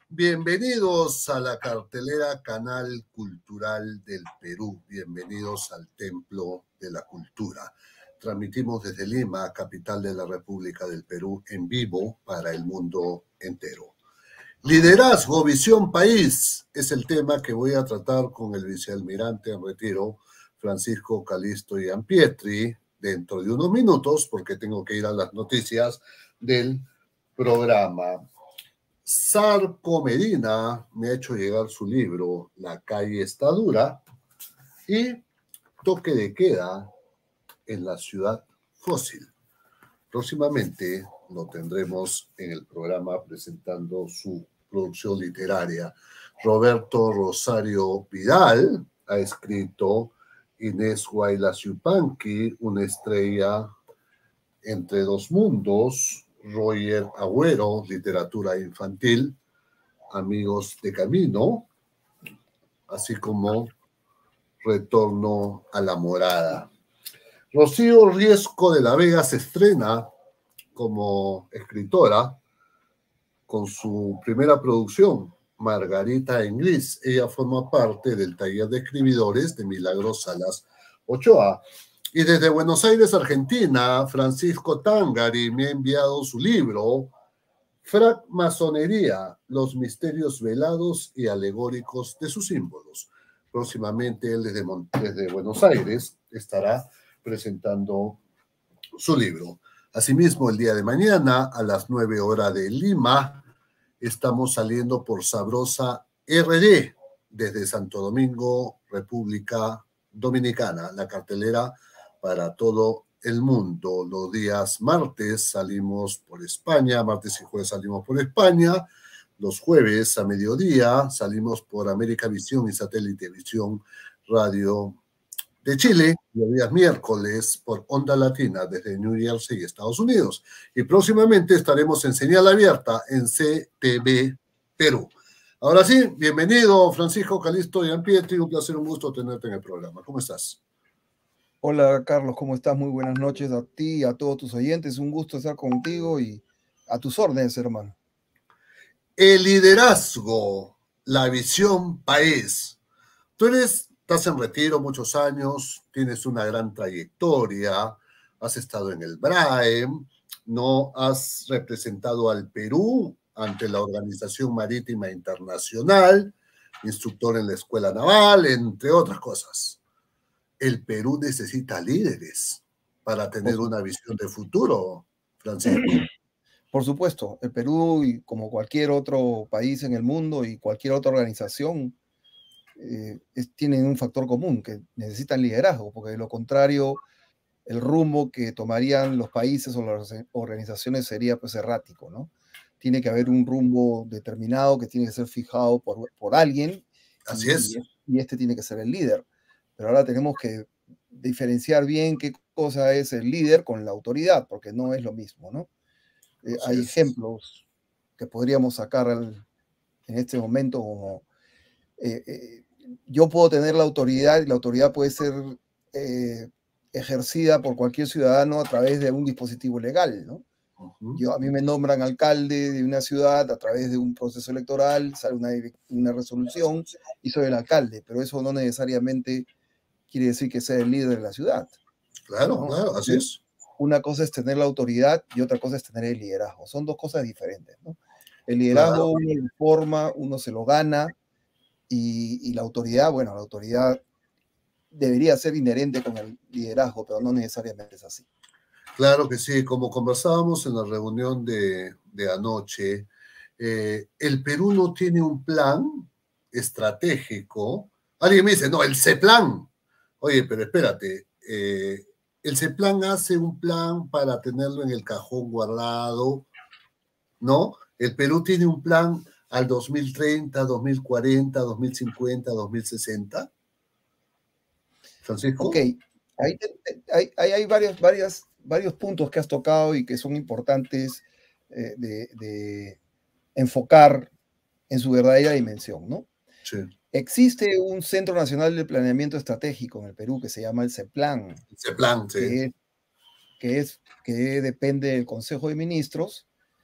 Bienvenidos a la cartelera Canal Cultural del Perú. Bienvenidos al Templo de la Cultura. Transmitimos desde Lima, capital de la República del Perú, en vivo para el mundo entero. Liderazgo, visión, país es el tema que voy a tratar con el vicealmirante en retiro, Francisco Calisto Giampietri, dentro de unos minutos, porque tengo que ir a las noticias del programa. Sarco Medina me ha hecho llegar su libro La calle está dura y Toque de queda en la ciudad fósil. Próximamente lo tendremos en el programa presentando su producción literaria. Roberto Rosario Vidal ha escrito Inés Huaylas Yupanqui, una estrella entre dos mundos. Roger Agüero, literatura infantil, Amigos de Camino, así como Retorno a la Morada. Rocío Riesco de la Vega se estrena como escritora con su primera producción, Margarita en Gris. Ella forma parte del taller de escribidores de Milagros Salas Ochoa. Y desde Buenos Aires, Argentina, Francisco Tangari me ha enviado su libro Francmasonería, los misterios velados y alegóricos de sus símbolos. Próximamente él desde Buenos Aires estará presentando su libro. Asimismo, el día de mañana a las 9 horas de Lima estamos saliendo por Sabrosa RD desde Santo Domingo, República Dominicana. La cartelera para todo el mundo. Los días martes salimos por España, martes y jueves salimos por España. Los jueves a mediodía salimos por América Visión y Satélite Visión Radio de Chile, los días miércoles por Onda Latina desde New Jersey, Estados Unidos. Y próximamente estaremos en señal abierta en CTV Perú. Ahora sí, bienvenido Francisco Calisto Giampietri, un placer, un gusto tenerte en el programa. ¿Cómo estás? Hola Carlos, ¿cómo estás? Muy buenas noches a ti y a todos tus oyentes. Un gusto estar contigo y a tus órdenes, hermano. El liderazgo, la visión país. Tú estás en retiro muchos años, tienes una gran trayectoria, has estado en el BRAEM, no has representado al Perú ante la Organización Marítima Internacional, instructor en la Escuela Naval, entre otras cosas. El Perú necesita líderes para tener una visión de futuro, Francisco. Por supuesto, el Perú, y como cualquier otro país en el mundo y cualquier otra organización, tienen un factor común, que necesitan liderazgo, porque de lo contrario, el rumbo que tomarían los países o las organizaciones sería pues errático, ¿no? Tiene que haber un rumbo determinado que tiene que ser fijado por alguien. Así es. Y este tiene que ser el líder. Pero ahora tenemos que diferenciar bien qué cosa es el líder con la autoridad, porque no es lo mismo, ¿no? Hay ejemplos que podríamos sacar en este momento como yo puedo tener la autoridad y la autoridad puede ser ejercida por cualquier ciudadano a través de un dispositivo legal, ¿no? A mí me nombran alcalde de una ciudad a través de un proceso electoral, sale una resolución y soy el alcalde, pero eso no necesariamente quiere decir que sea el líder de la ciudad. Claro, ¿no? claro, así es. Una cosa es tener la autoridad y otra cosa es tener el liderazgo. Son dos cosas diferentes, ¿no? El liderazgo uno lo forma, uno se lo gana, y la autoridad, bueno, la autoridad debería ser inherente con el liderazgo, pero no necesariamente es así. Claro que sí, como conversábamos en la reunión de anoche, el Perú no tiene un plan estratégico. Alguien me dice, no, el CEPLAN. Oye, pero espérate, el CEPLAN hace un plan para tenerlo en el cajón guardado, ¿no? El Perú tiene un plan al 2030, 2040, 2050, 2060. Francisco. Ok, hay varios puntos que has tocado y que son importantes de enfocar en su verdadera dimensión, ¿no? Sí. Existe un Centro Nacional de Planeamiento Estratégico en el Perú que se llama el CEPLAN. El CEPLAN, sí. Que depende del Consejo de Ministros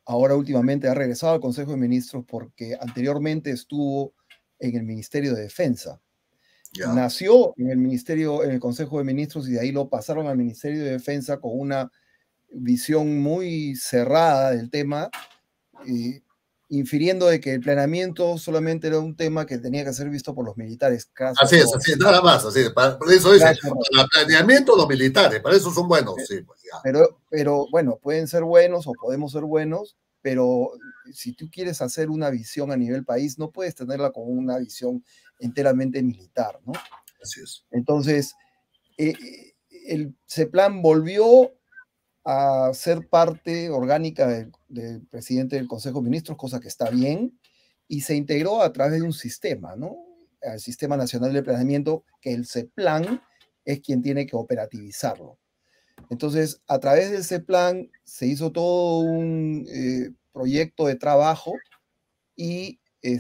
ahora últimamente ha regresado al Consejo de Ministros porque anteriormente estuvo en el Ministerio de Defensa. Ya. Nació en el Ministerio, en el Consejo de Ministros, y de ahí lo pasaron al Ministerio de Defensa con una visión muy cerrada del tema, eh, infiriendo de que el planeamiento solamente era un tema que tenía que ser visto por los militares. Caso error. Así es, nada más, así es. Por eso dice, Caso error. para planeamiento los militares, para eso son buenos, sí, pues ya. Pero bueno, pueden ser buenos o podemos ser buenos, pero si tú quieres hacer una visión a nivel país, no puedes tenerla con una visión enteramente militar, ¿no? Así es. Entonces, el CEPLAN volvió a ser parte orgánica del presidente del Consejo de Ministros, cosa que está bien, y se integró a través de un sistema, ¿no? Al Sistema Nacional de Planeamiento, que el CEPLAN es quien tiene que operativizarlo. Entonces, a través del CEPLAN se hizo todo un proyecto de trabajo y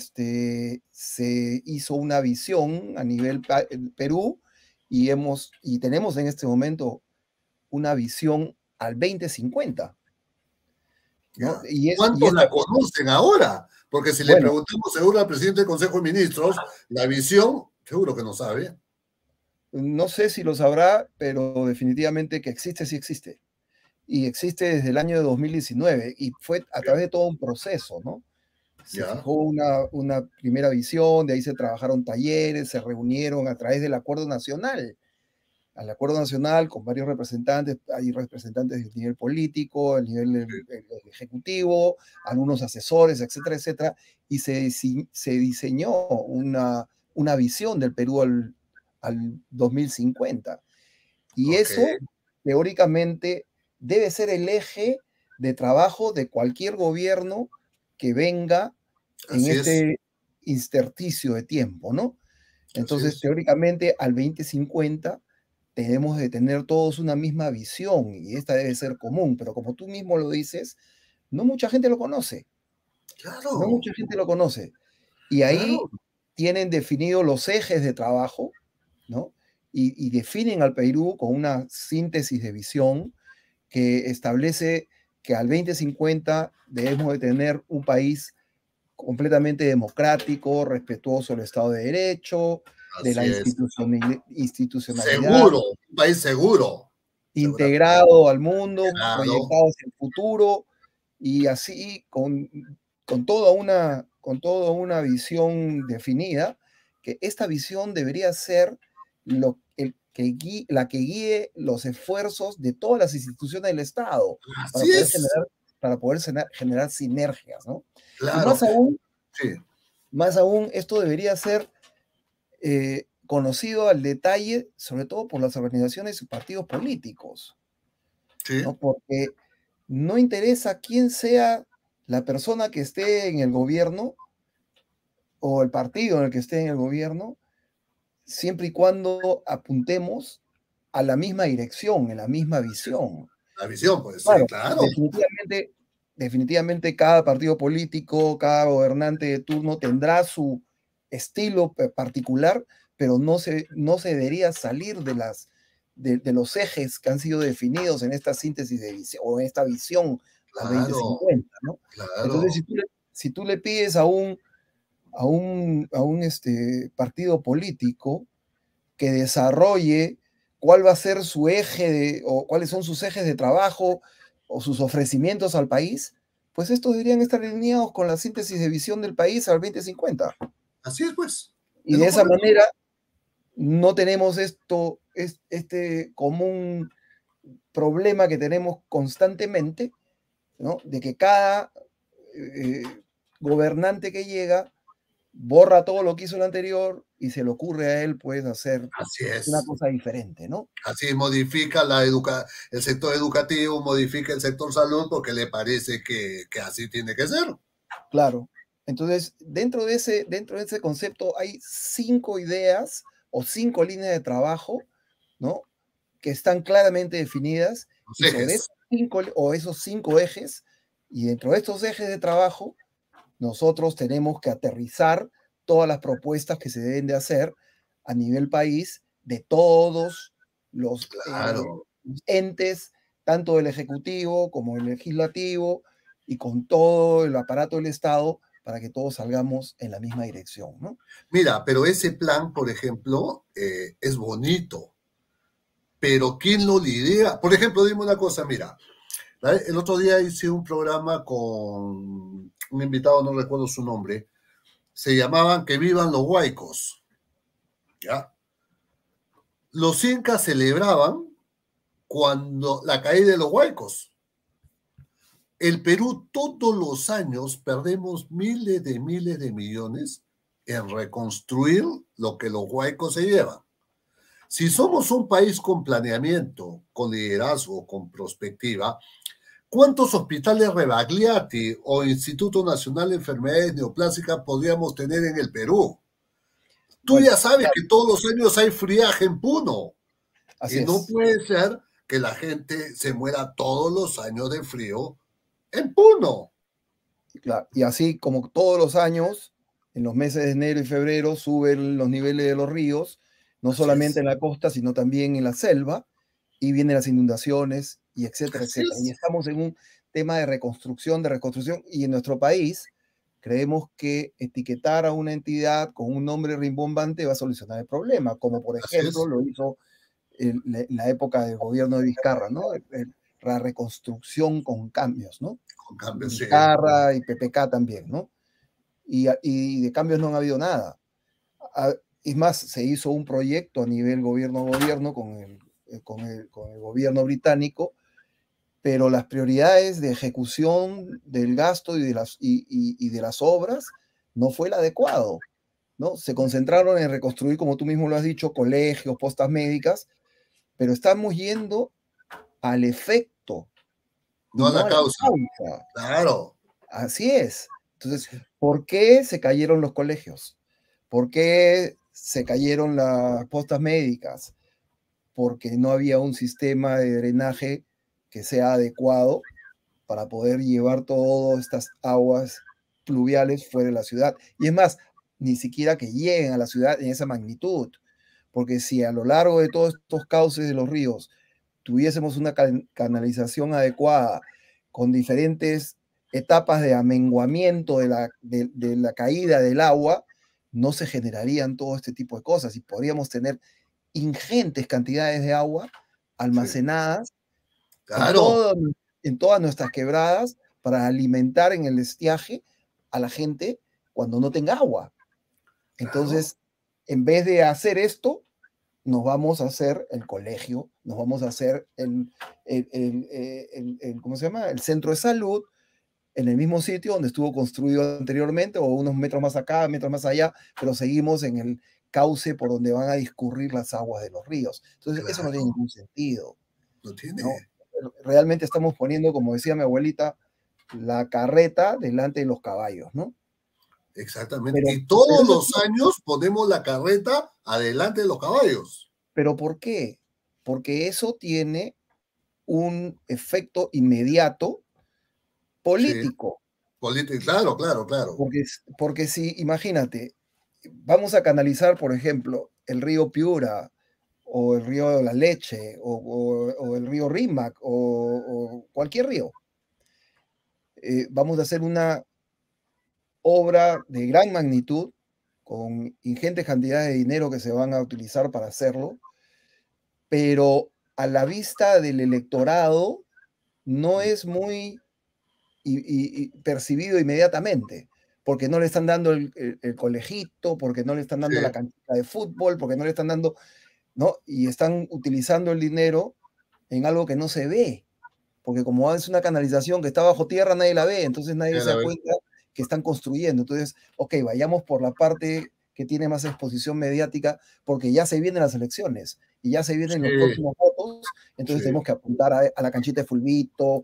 se hizo una visión a nivel Perú y tenemos en este momento una visión al 2050, ¿no? ¿Cuántos la conocen ahora? Porque si le bueno, preguntamos seguro al presidente del Consejo de Ministros, la visión, seguro que no sabe. no sé si lo sabrá, pero definitivamente que existe, sí existe. Y existe desde el año de 2019 y fue a través de todo un proceso, ¿no? Se Ya. fijó una primera visión, de ahí se trabajaron talleres, se reunieron a través del Acuerdo Nacional. Al Acuerdo Nacional con varios representantes, hay representantes del nivel político, el nivel el ejecutivo, algunos asesores, etcétera, etcétera, y se diseñó una visión del Perú al 2050. Y Ok. eso, teóricamente, debe ser el eje de trabajo de cualquier gobierno que venga en Así es. este intersticio de tiempo, ¿no? Así Entonces, es. teóricamente, al 2050 tenemos de tener todos una misma visión y esta debe ser común, pero como tú mismo lo dices, no mucha gente lo conoce, no Claro. mucha gente lo conoce. Y ahí Claro. tienen definidos los ejes de trabajo, ¿no? Y definen al Perú con una síntesis de visión que establece que al 2050 debemos de tener un país completamente democrático, respetuoso del Estado de Derecho, de la Así es. institucionalidad, Seguro. Un país seguro. Seguramente. integrado al mundo, Claro. proyectado hacia el futuro y así con toda una visión definida, que esta visión debería ser la que guíe los esfuerzos de todas las instituciones del Estado para Así poder es. generar sinergias, ¿no? Y Claro. Sí. más aún, esto debería ser conocido al detalle, sobre todo por las organizaciones y partidos políticos, Sí. ¿no? Porque no interesa quién sea la persona que esté en el gobierno o el partido en el que esté en el gobierno, siempre y cuando apuntemos a la misma dirección, en la misma visión. La visión, pues sí, Claro, claro. definitivamente cada partido político, cada gobernante de turno tendrá su estilo particular, pero no se debería salir de los ejes que han sido definidos en esta síntesis de visión o en esta visión al Claro. 2050, ¿no? Entonces, Claro. si tú le pides a un partido político que desarrolle cuál va a ser su o cuáles son sus ejes de trabajo o sus ofrecimientos al país, pues estos deberían estar alineados con la síntesis de visión del país al 2050. Así es, pues. Y Es de lo esa correcto. manera no tenemos este común problema que tenemos constantemente, ¿no? De que cada eh, gobernante que llega borra todo lo que hizo el anterior y se le ocurre a él, pues, hacer Así una es. cosa diferente, ¿no? Así modifica el sector educativo, modifica el sector salud porque le parece que así tiene que ser. Claro. Entonces, dentro de ese concepto hay 5 ideas o 5 líneas de trabajo, ¿no? Que están claramente definidas Los y sobre ejes. esos 5 ejes, y dentro de estos ejes de trabajo, nosotros tenemos que aterrizar todas las propuestas que se deben de hacer a nivel país de todos los Claro. entes, tanto el ejecutivo como el legislativo, y con todo el aparato del Estado para que todos salgamos en la misma dirección, ¿no? Mira, pero ese plan, por ejemplo, es bonito, pero ¿quién lo lidera? Por ejemplo, dime una cosa, mira, el otro día hice un programa con un invitado, no recuerdo su nombre, se llamaban Que vivan los huaicos, ¿ya? Los incas celebraban cuando la caída de los huaicos. El Perú todos los años perdemos miles de millones en reconstruir lo que los huaicos se llevan. Si somos un país con planeamiento, con liderazgo, con perspectiva, ¿cuántos hospitales Rebagliati o Instituto Nacional de Enfermedades Neoplásicas podríamos tener en el Perú? Tú Bueno, ya sabes claro, que todos los años hay friaje en Puno así y no es. puede ser que la gente se muera todos los años de frío en Puno. Claro, y así como todos los años, en los meses de enero y febrero suben los niveles de los ríos, no Así solamente es, en la costa, sino también en la selva, y vienen las inundaciones, y etcétera, así etcétera. Y es. estamos en un tema de reconstrucción, y en nuestro país creemos que etiquetar a una entidad con un nombre rimbombante va a solucionar el problema, como por Así ejemplo es, lo hizo en la época del gobierno de Vizcarra, ¿no? La reconstrucción con cambios, ¿no? con cambio, sí. Vizcarra y PPK también, ¿no? Y de cambios no ha habido nada. Es más, se hizo un proyecto a nivel gobierno-gobierno con el gobierno británico, pero las prioridades de ejecución del gasto y de las obras no fue el adecuado, ¿no? Se concentraron en reconstruir, como tú mismo lo has dicho, colegios, postas médicas, pero estamos yendo al efecto y No a no la a la causa. causa. Claro. Así es. Entonces, ¿por qué se cayeron los colegios? ¿Por qué se cayeron las postas médicas? Porque no había un sistema de drenaje que sea adecuado para poder llevar todas estas aguas pluviales fuera de la ciudad. Y es más, ni siquiera que lleguen a la ciudad en esa magnitud. Porque si a lo largo de todos estos cauces de los ríos tuviésemos una canalización adecuada con diferentes etapas de amenguamiento de la caída del agua, no se generarían todo este tipo de cosas y podríamos tener ingentes cantidades de agua Sí. almacenadas en, Claro, todo, en todas nuestras quebradas para alimentar en el estiaje a la gente cuando no tenga agua. claro. Entonces, en vez de hacer esto, nos vamos a hacer el colegio, nos vamos a hacer ¿cómo se llama? El centro de salud en el mismo sitio donde estuvo construido anteriormente o unos metros más acá, metros más allá, pero seguimos en el cauce por donde van a discurrir las aguas de los ríos. Entonces, eso no tiene Claro. ningún sentido, Lo ¿no? tiene. Realmente estamos poniendo, como decía mi abuelita, la carreta delante de los caballos, ¿no? Exactamente. Pero, Y pero todos eso es, los años ponemos la carreta adelante de los caballos. pero ¿por qué? Porque eso tiene un efecto inmediato Sí. político. Claro, claro, claro. Porque si, imagínate, vamos a canalizar, por ejemplo, el río Piura o el río La Leche o el río Rímac o cualquier río. Vamos a hacer una obra de gran magnitud con ingentes cantidades de dinero que se van a utilizar para hacerlo, pero a la vista del electorado no es muy percibido inmediatamente, porque no le están dando el colegito, porque no le están Sí, dando la cancha de fútbol, porque no le están dando, ¿no? Y están utilizando el dinero en algo que no se ve, porque como es una canalización que está bajo tierra, nadie la ve, entonces nadie ya se la da ve. cuenta que están construyendo. Entonces, ok, vayamos por la parte que tiene más exposición mediática, porque ya se vienen las elecciones y ya se vienen los Sí, próximos votos, entonces sí. tenemos que apuntar a la canchita de fulbito,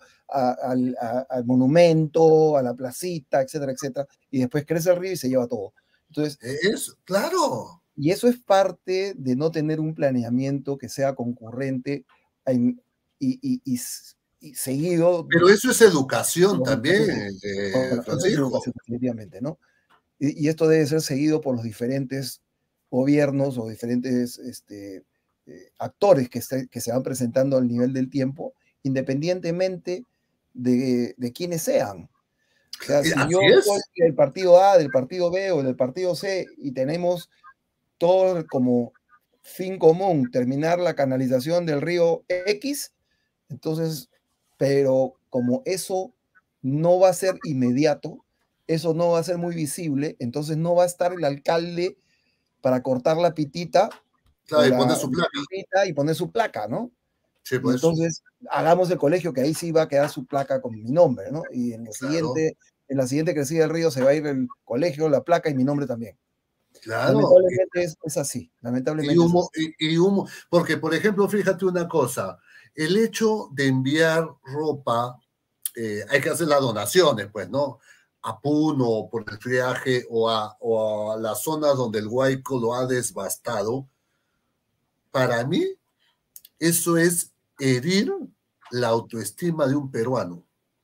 al monumento, a la placita, etcétera, etcétera, y después crece el río y se lleva todo. Entonces, Es, claro. y eso es parte de no tener un planeamiento que sea concurrente en, y, y, y, y seguido Pero eso es educación por los también, diferentes, bueno, eso es Francisco. educación definitivamente, ¿no? Y esto debe ser seguido por los diferentes gobiernos o diferentes actores que se van presentando al nivel del tiempo, independientemente de quienes sean. O sea, si Así yo soy es. del partido A, del partido B o del partido C y tenemos todo como fin común terminar la canalización del río X, entonces, pero como eso no va a ser inmediato, eso no va a ser muy visible, entonces no va a estar el alcalde para cortar la pitita o Claro, y pone su placa. pitita y poner su placa, ¿no? Sí, Y pues, entonces hagamos el colegio, que ahí sí va a quedar su placa con mi nombre, ¿no? Y claro, en la siguiente crecida del río se va a ir el colegio, la placa y mi nombre también. claro. Lamentablemente es así, Y lamentablemente es así. humo, y humo, porque por ejemplo, fíjate una cosa, el hecho de enviar ropa, hay que hacer las donaciones, pues, ¿no? A Puno por el friaje o a las zonas donde el huaico lo ha devastado, para mí eso es herir la autoestima de un peruano.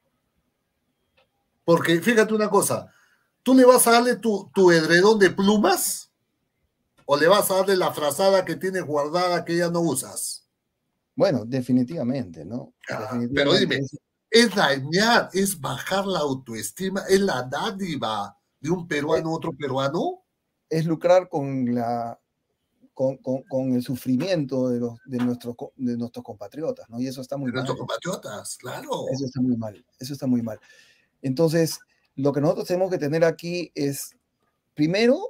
Porque fíjate una cosa, ¿tú le vas a darle tu edredón de plumas o le vas a darle la frazada que tienes guardada que ya no usas? Bueno, definitivamente, ¿no? Pero Definitivamente dime, es dañar, es bajar la autoestima, es la dádiva de un peruano a otro peruano. es lucrar con con el sufrimiento de nuestros compatriotas, ¿no? Y eso está De muy nuestros mal. compatriotas, claro. Eso está muy mal. Eso está muy mal. Entonces, lo que nosotros tenemos que tener aquí es, primero,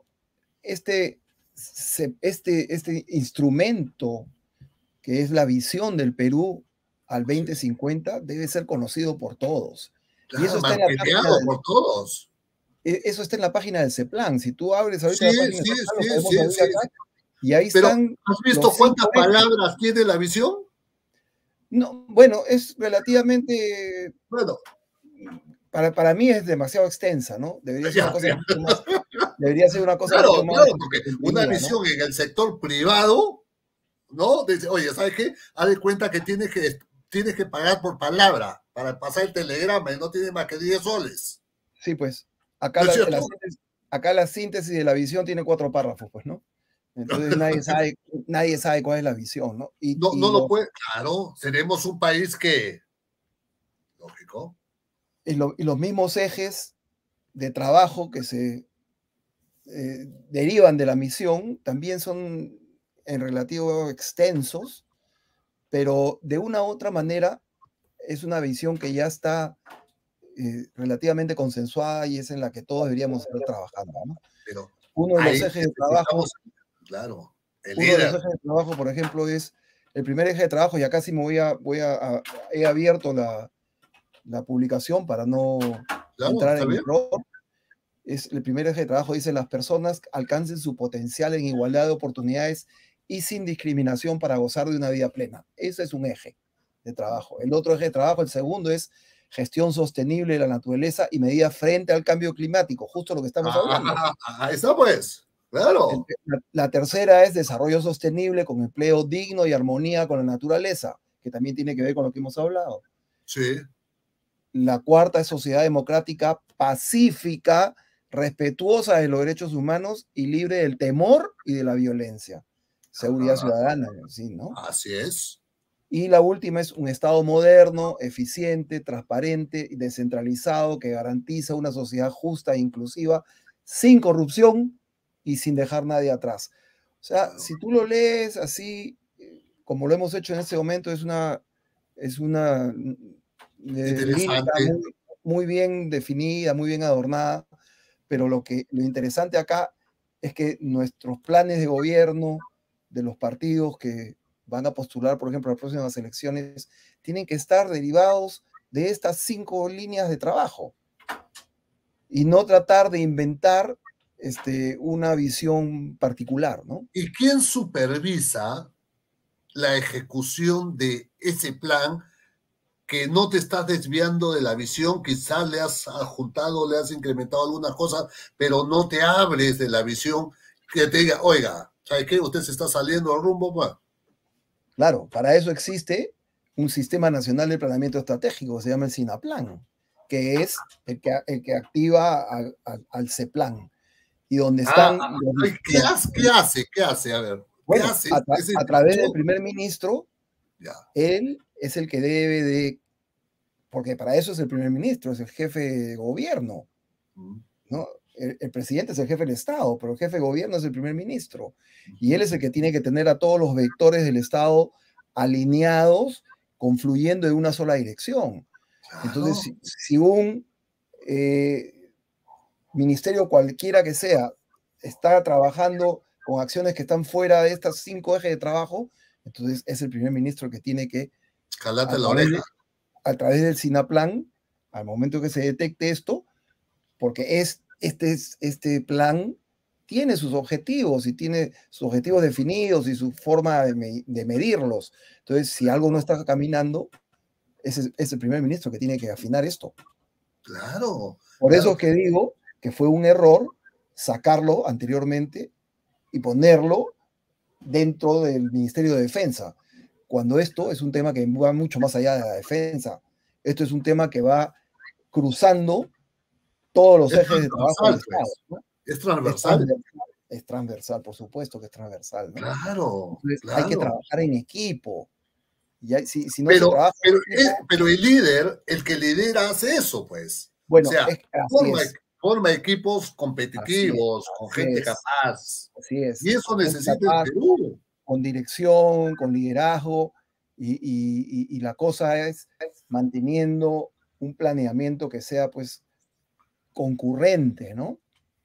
este instrumento que es la visión del Perú al Sí. 2050 debe ser conocido por todos. Y eso Claro, está en la página marketeado por todos. eso está en la página del CEPLAN. Si tú abres ahorita Sí, la página del sí, CEPLAN, lo sí, podemos sí, abrir sí. acá, y ahí Pero, están ¿has los visto cuántas 5 ejes. palabras tiene la visión? No, bueno, es relativamente, Bueno, para mí es demasiado extensa, ¿no? ya, ya. Debería ser una cosa mucho Claro, más claro, porque una comprimida, ¿no? visión en el sector privado, ¿no? Dice, oye, ¿sabes qué? Haz de cuenta que tienes que pagar por palabra para pasar el telegrama y no tiene más que 10 soles. Sí, pues, acá ¿No es la, cierto? acá la síntesis de la visión tiene 4 párrafos, pues, ¿no? Entonces nadie sabe cuál es la visión, ¿no? No, no lo puede. Claro, seremos un país que, lógico. Y los mismos ejes de trabajo que se derivan de la misión también son en relativo extensos, pero de una u otra manera es una visión que ya está relativamente consensuada y es en la que todos deberíamos estar trabajando, ¿no? Pero Uno de los ahí ejes de trabajo, necesitamos, claro, el uno de los líder. ejes de trabajo, por ejemplo, es el primer eje de trabajo, y acá sí me he abierto la publicación para no Claro, entrar está en bien. error. Es el primer eje de trabajo, dice: las personas alcancen su potencial en igualdad de oportunidades y sin discriminación para gozar de una vida plena. Ese es un eje de trabajo. El otro eje de trabajo, el segundo, es gestión sostenible de la naturaleza y medidas frente al cambio climático, justo lo que estamos hablando. Ahí está, pues. Claro. La tercera es desarrollo sostenible con empleo digno y armonía con la naturaleza, que también tiene que ver con lo que hemos hablado. Sí. La cuarta es sociedad democrática, pacífica, respetuosa de los derechos humanos y libre del temor y de la violencia. Seguridad Ajá, ciudadana, sí, ¿no? así es. Y la última es un Estado moderno, eficiente, transparente y descentralizado que garantiza una sociedad justa e inclusiva, sin corrupción y sin dejar nadie atrás. O sea, Claro. si tú lo lees así, como lo hemos hecho en este momento, es una lírica Interesante. muy bien definida, muy bien adornada, pero lo interesante acá es que nuestros planes de gobierno de los partidos que van a postular, por ejemplo, a las próximas elecciones, tienen que estar derivados de estas 5 líneas de trabajo y no tratar de inventar una visión particular, ¿no? ¿Y quién supervisa la ejecución de ese plan que no te estás desviando de la visión? Quizás le has adjuntado, le has incrementado algunas cosas, pero no te abres de la visión que te diga, oiga, ¿sabe qué? Usted se está saliendo del rumbo. Bueno, Claro, para eso existe un Sistema Nacional de Planeamiento Estratégico, se llama el SINAPLAN, que es el que activa al CEPLAN, y donde están ¿qué hace? ¿Qué hace? A ver, ¿qué bueno, hace ese a través del instituto? primer ministro, Ya. él es el que debe de porque para eso es el primer ministro, es el jefe de gobierno, ¿no? El presidente es el jefe del Estado, pero el jefe de gobierno es el primer ministro. Y él es el que tiene que tener a todos los vectores del Estado alineados, confluyendo en una sola dirección. Entonces, Claro. si un ministerio cualquiera que sea está trabajando con acciones que están fuera de estas 5 ejes de trabajo, entonces es el primer ministro que tiene que, Calate a la través, oreja. a través del SINAPLAN, al momento que se detecte esto, porque este plan tiene sus objetivos y tiene sus objetivos definidos y su forma de medirlos. Entonces, si algo no está caminando, es el primer ministro que tiene que afinar esto. Claro, Por eso claro. es que digo que fue un error sacarlo anteriormente y ponerlo dentro del Ministerio de Defensa, cuando esto es un tema que va mucho más allá de la defensa. Esto es un tema que va cruzando todos los Es ejes de trabajo del transversal, Estado, pues. ¿no? Es Es transversal. transversal, es transversal, por supuesto que es transversal, ¿no? Claro, Entonces hay que claro. trabajar en equipo. Y si no se trabaja Pero, en equipo, pero el líder, el que lidera hace eso, pues. O bueno, sea, así forma, es, forma equipos así es, competitivos, con así gente es, capaz. así es, Y eso con gente necesita el capaz, Perú. con dirección, con liderazgo, y la cosa es manteniendo un planeamiento que sea pues concurrente, ¿no?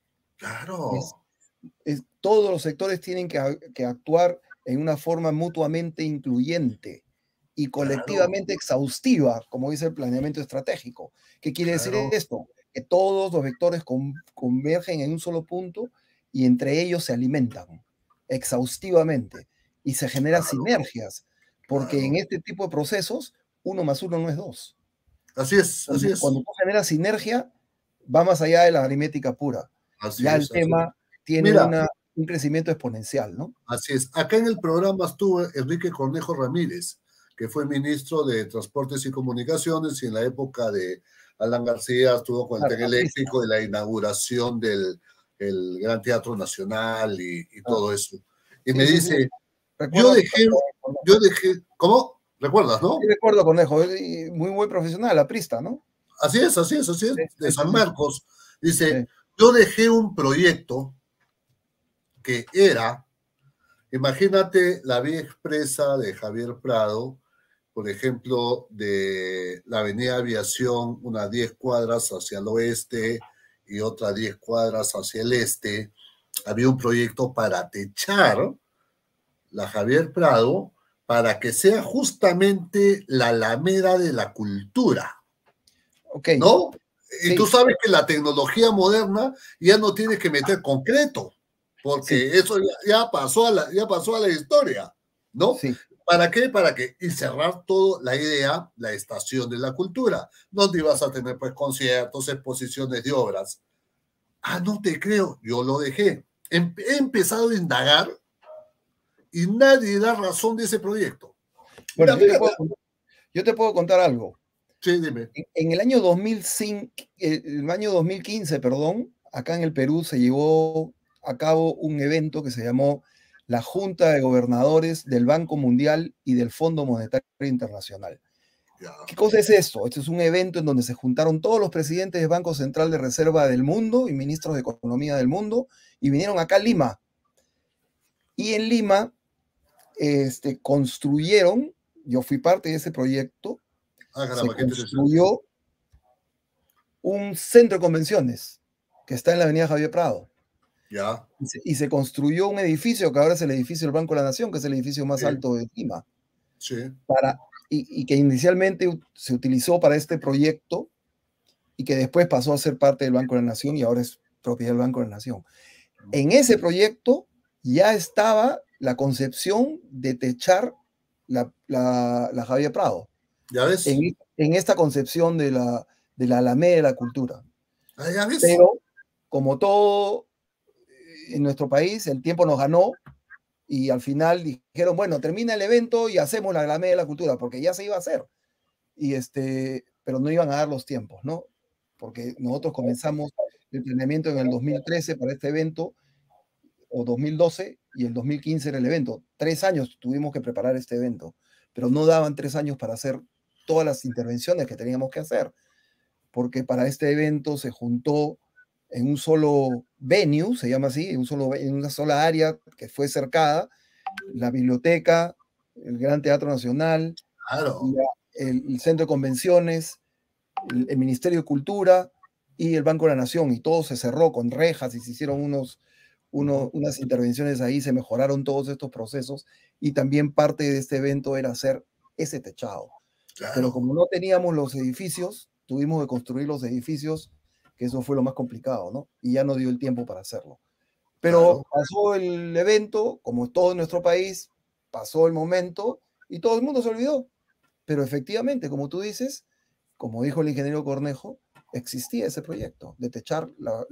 Es, Claro, todos los sectores tienen que actuar en una forma mutuamente incluyente y claro, colectivamente exhaustiva, como dice el planeamiento estratégico. ¿Qué quiere decir claro, esto? Que todos los vectores convergen en un solo punto y entre ellos se alimentan exhaustivamente y se generan claro, sinergias, porque en claro. este tipo de procesos, 1 más 1 no es 2. Así es, así es, Cuando tú generas sinergia, va más allá de la aritmética pura. así Ya el es, así es. tema tiene Mira, un crecimiento exponencial, ¿no? así es. Acá en el programa estuvo Enrique Cornejo Ramírez, que fue ministro de Transportes y Comunicaciones y en la época de Alan García estuvo con el Claro, tren aprista. eléctrico y la inauguración del el Gran Teatro Nacional y Ah, todo eso. Y me sí, sí, sí. dice, yo Recuerdo, dejé, yo dejé, ¿cómo? ¿Recuerdas, sí, no? recuerdo, Conejo. Muy, muy profesional, aprista, ¿no? Así es, así es, así es, Sí, de sí, sí, San sí. Marcos. Dice, Sí. yo dejé un proyecto que era, imagínate la vía expresa de Javier Prado, por ejemplo, de la avenida Aviación, unas 10 cuadras hacia el oeste y otras 10 cuadras hacia el este, había un proyecto para techar la Javier Prado para que sea justamente la Alameda de la Cultura, Ok, ¿no? Y tú sí, sabes que la tecnología moderna ya no tiene que meter concreto, sí, porque eso ya pasó a la historia, ¿no? sí. ¿Para qué? Para que y cerrar todo la idea, la estación de la cultura, donde ibas a tener pues conciertos, exposiciones de obras. Ah, no te creo, yo lo dejé. He empezado a indagar y nadie da razón de ese proyecto. Bueno, Mira, fíjate, yo te puedo contar algo. sí, dime. En el año 2005, el año 2015, perdón, acá en el Perú se llevó a cabo un evento que se llamó la Junta de Gobernadores del Banco Mundial y del Fondo Monetario Internacional. Ya, ¿Qué cosa es esto? Este es un evento en donde se juntaron todos los presidentes del Banco Central de Reserva del mundo y ministros de Economía del mundo y vinieron acá a Lima. Y en Lima construyeron, yo fui parte de ese proyecto, ah, se caramba, qué interesante. construyó un centro de convenciones que está en la avenida Javier Prado. Ya, Y se construyó un edificio que ahora es el edificio del Banco de la Nación, que es el edificio más sí, alto de Lima, sí. y que inicialmente se utilizó para este proyecto y que después pasó a ser parte del Banco de la Nación y ahora es propiedad del Banco de la Nación. En ese proyecto ya estaba la concepción de techar la Javier Prado, ¿Ya ves? en esta concepción de la Alameda de la Cultura. Ah, ¿ya ves? Pero, como todo en nuestro país, el tiempo nos ganó y al final dijeron, bueno, termina el evento y hacemos la Alameda de la Cultura, porque ya se iba a hacer. Pero no iban a dar los tiempos, ¿no? Porque nosotros comenzamos el planeamiento en el 2013 para este evento, o 2012, y el 2015 era el evento. 3 años tuvimos que preparar este evento, pero no daban 3 años para hacer todas las intervenciones que teníamos que hacer, porque para este evento se juntó en un solo venue, se llama así, en una sola área que fue cercada, la biblioteca, el Gran Teatro Nacional, Claro, el Centro de Convenciones, el Ministerio de Cultura y el Banco de la Nación, y todo se cerró con rejas y se hicieron unas intervenciones ahí, se mejoraron todos estos procesos, y también parte de este evento era hacer ese techado. Pero claro, como no teníamos los edificios, tuvimos que construir los edificios, que eso fue lo más complicado, ¿no? Y ya no dio el tiempo para hacerlo. Pero claro. pasó el evento, como todo en nuestro país, pasó el momento y todo el mundo se olvidó. Pero efectivamente, como tú dices, como dijo el ingeniero Cornejo, existía ese proyecto de techar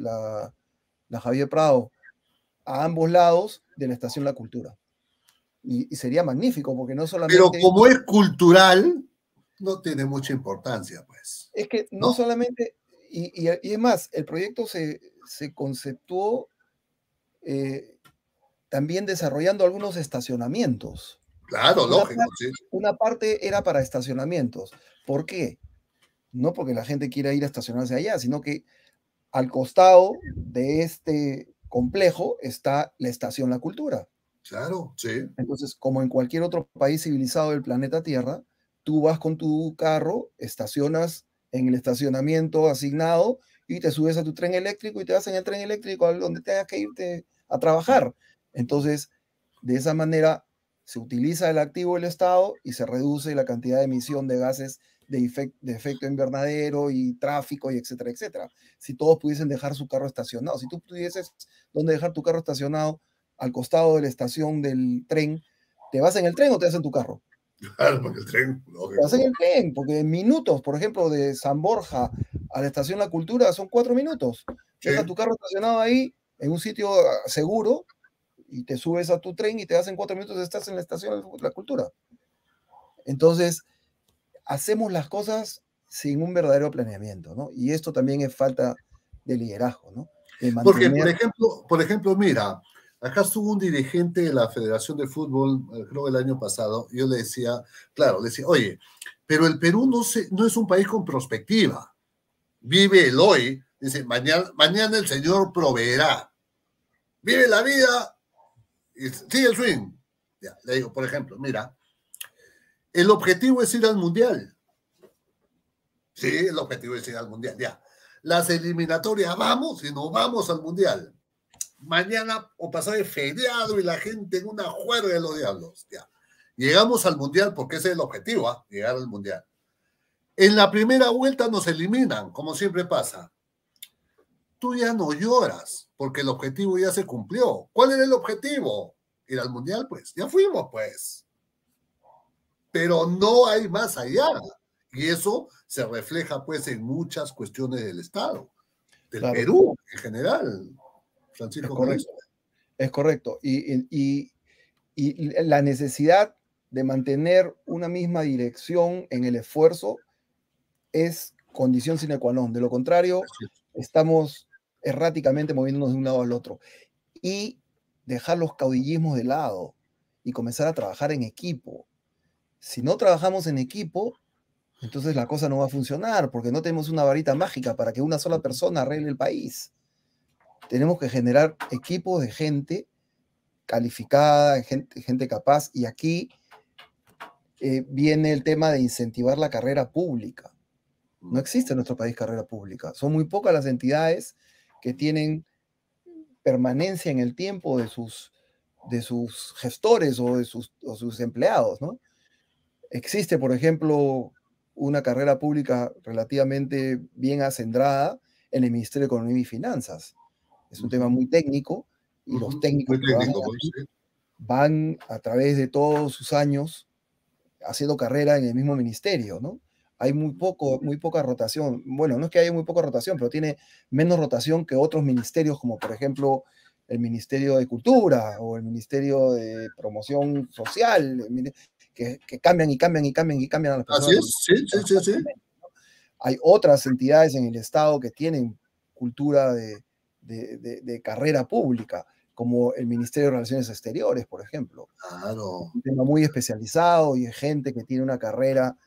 la Javier Prado a ambos lados de la Estación La Cultura. Y sería magnífico, porque no Pero solamente, como es cultural, no tiene mucha importancia, pues, es que no ¿no? solamente, y es más, el proyecto se conceptuó eh, también desarrollando algunos estacionamientos. Claro, Una, lógico, sí. una parte era para estacionamientos. ¿Por qué? No porque la gente quiera ir a estacionarse allá, sino que al costado de este complejo está la Estación La Cultura. Claro, sí. Entonces, como en cualquier otro país civilizado del planeta Tierra, tú vas con tu carro, estacionas en el estacionamiento asignado y te subes a tu tren eléctrico y te vas en el tren eléctrico a donde tengas que irte a trabajar. Entonces, de esa manera se utiliza el activo del Estado y se reduce la cantidad de emisión de gases de efecto invernadero y tráfico y etcétera, etcétera. Si todos pudiesen dejar su carro estacionado, si tú pudieses dónde dejar tu carro estacionado al costado de la estación del tren, ¿te vas en el tren o te vas en tu carro? Claro, porque el tren, Te vas en lógico. el tren, porque en minutos, por ejemplo, de San Borja a la estación La Cultura son 4 minutos. Sí, Deja tu carro estacionado ahí, en un sitio seguro, y te subes a tu tren y te vas en 4 minutos, estás en la estación La Cultura. Entonces, hacemos las cosas sin un verdadero planeamiento, ¿no? Y esto también es falta de liderazgo, ¿no? De porque, mantener. por ejemplo, mira, acá estuvo un dirigente de la Federación de Fútbol, creo el año pasado, y yo le decía, claro, le decía, oye, pero el Perú no es un país con perspectiva. Vive el hoy, dice, mañana el Señor proveerá. Vive la vida y sigue el swing. Ya, le digo, por ejemplo, mira, el objetivo es ir al Mundial. Sí, el objetivo es ir al Mundial, ya. Las eliminatorias, vamos y no vamos al Mundial. Mañana o pasado es feriado y la gente en una juerga de los diablos, ya. Llegamos al Mundial porque ese es el objetivo, ¿eh? Llegar al Mundial. En la primera vuelta nos eliminan, como siempre pasa. Tú ya no lloras porque el objetivo ya se cumplió. ¿Cuál era el objetivo? Ir al Mundial, pues. Ya fuimos, pues. Pero no hay más allá. Y eso se refleja, pues, en muchas cuestiones del Estado, del Claro, Perú en general, es Francisco Calisto. correcto, es correcto. Y la necesidad de mantener una misma dirección en el esfuerzo es condición sine qua non. De lo contrario, estamos erráticamente moviéndonos de un lado al otro. Y dejar los caudillismos de lado y comenzar a trabajar en equipo. Si no trabajamos en equipo, entonces la cosa no va a funcionar, porque no tenemos una varita mágica para que una sola persona arregle el país. Tenemos que generar equipos de gente calificada, gente capaz, y aquí viene el tema de incentivar la carrera pública. No existe en nuestro país carrera pública. Son muy pocas las entidades que tienen permanencia en el tiempo de sus gestores o sus empleados, ¿no? Existe, por ejemplo, una carrera pública relativamente bien acendrada en el Ministerio de Economía y Finanzas. Es un tema muy técnico y los técnicos Muy que trabajan técnico, pues, ahí sí. van a través de todos sus años haciendo carrera en el mismo ministerio, ¿no? Hay muy poca rotación. Bueno, no es que haya muy poca rotación, pero tiene menos rotación que otros ministerios, como por ejemplo el Ministerio de Cultura o el Ministerio de Promoción Social, que cambian y cambian y cambian y cambian a las Así personas es, sí, sí, sí, sí. constantemente. Hay otras entidades en el Estado que tienen cultura de carrera pública, como el Ministerio de Relaciones Exteriores, por ejemplo. Es Claro. un tema muy especializado y hay gente que tiene una carrera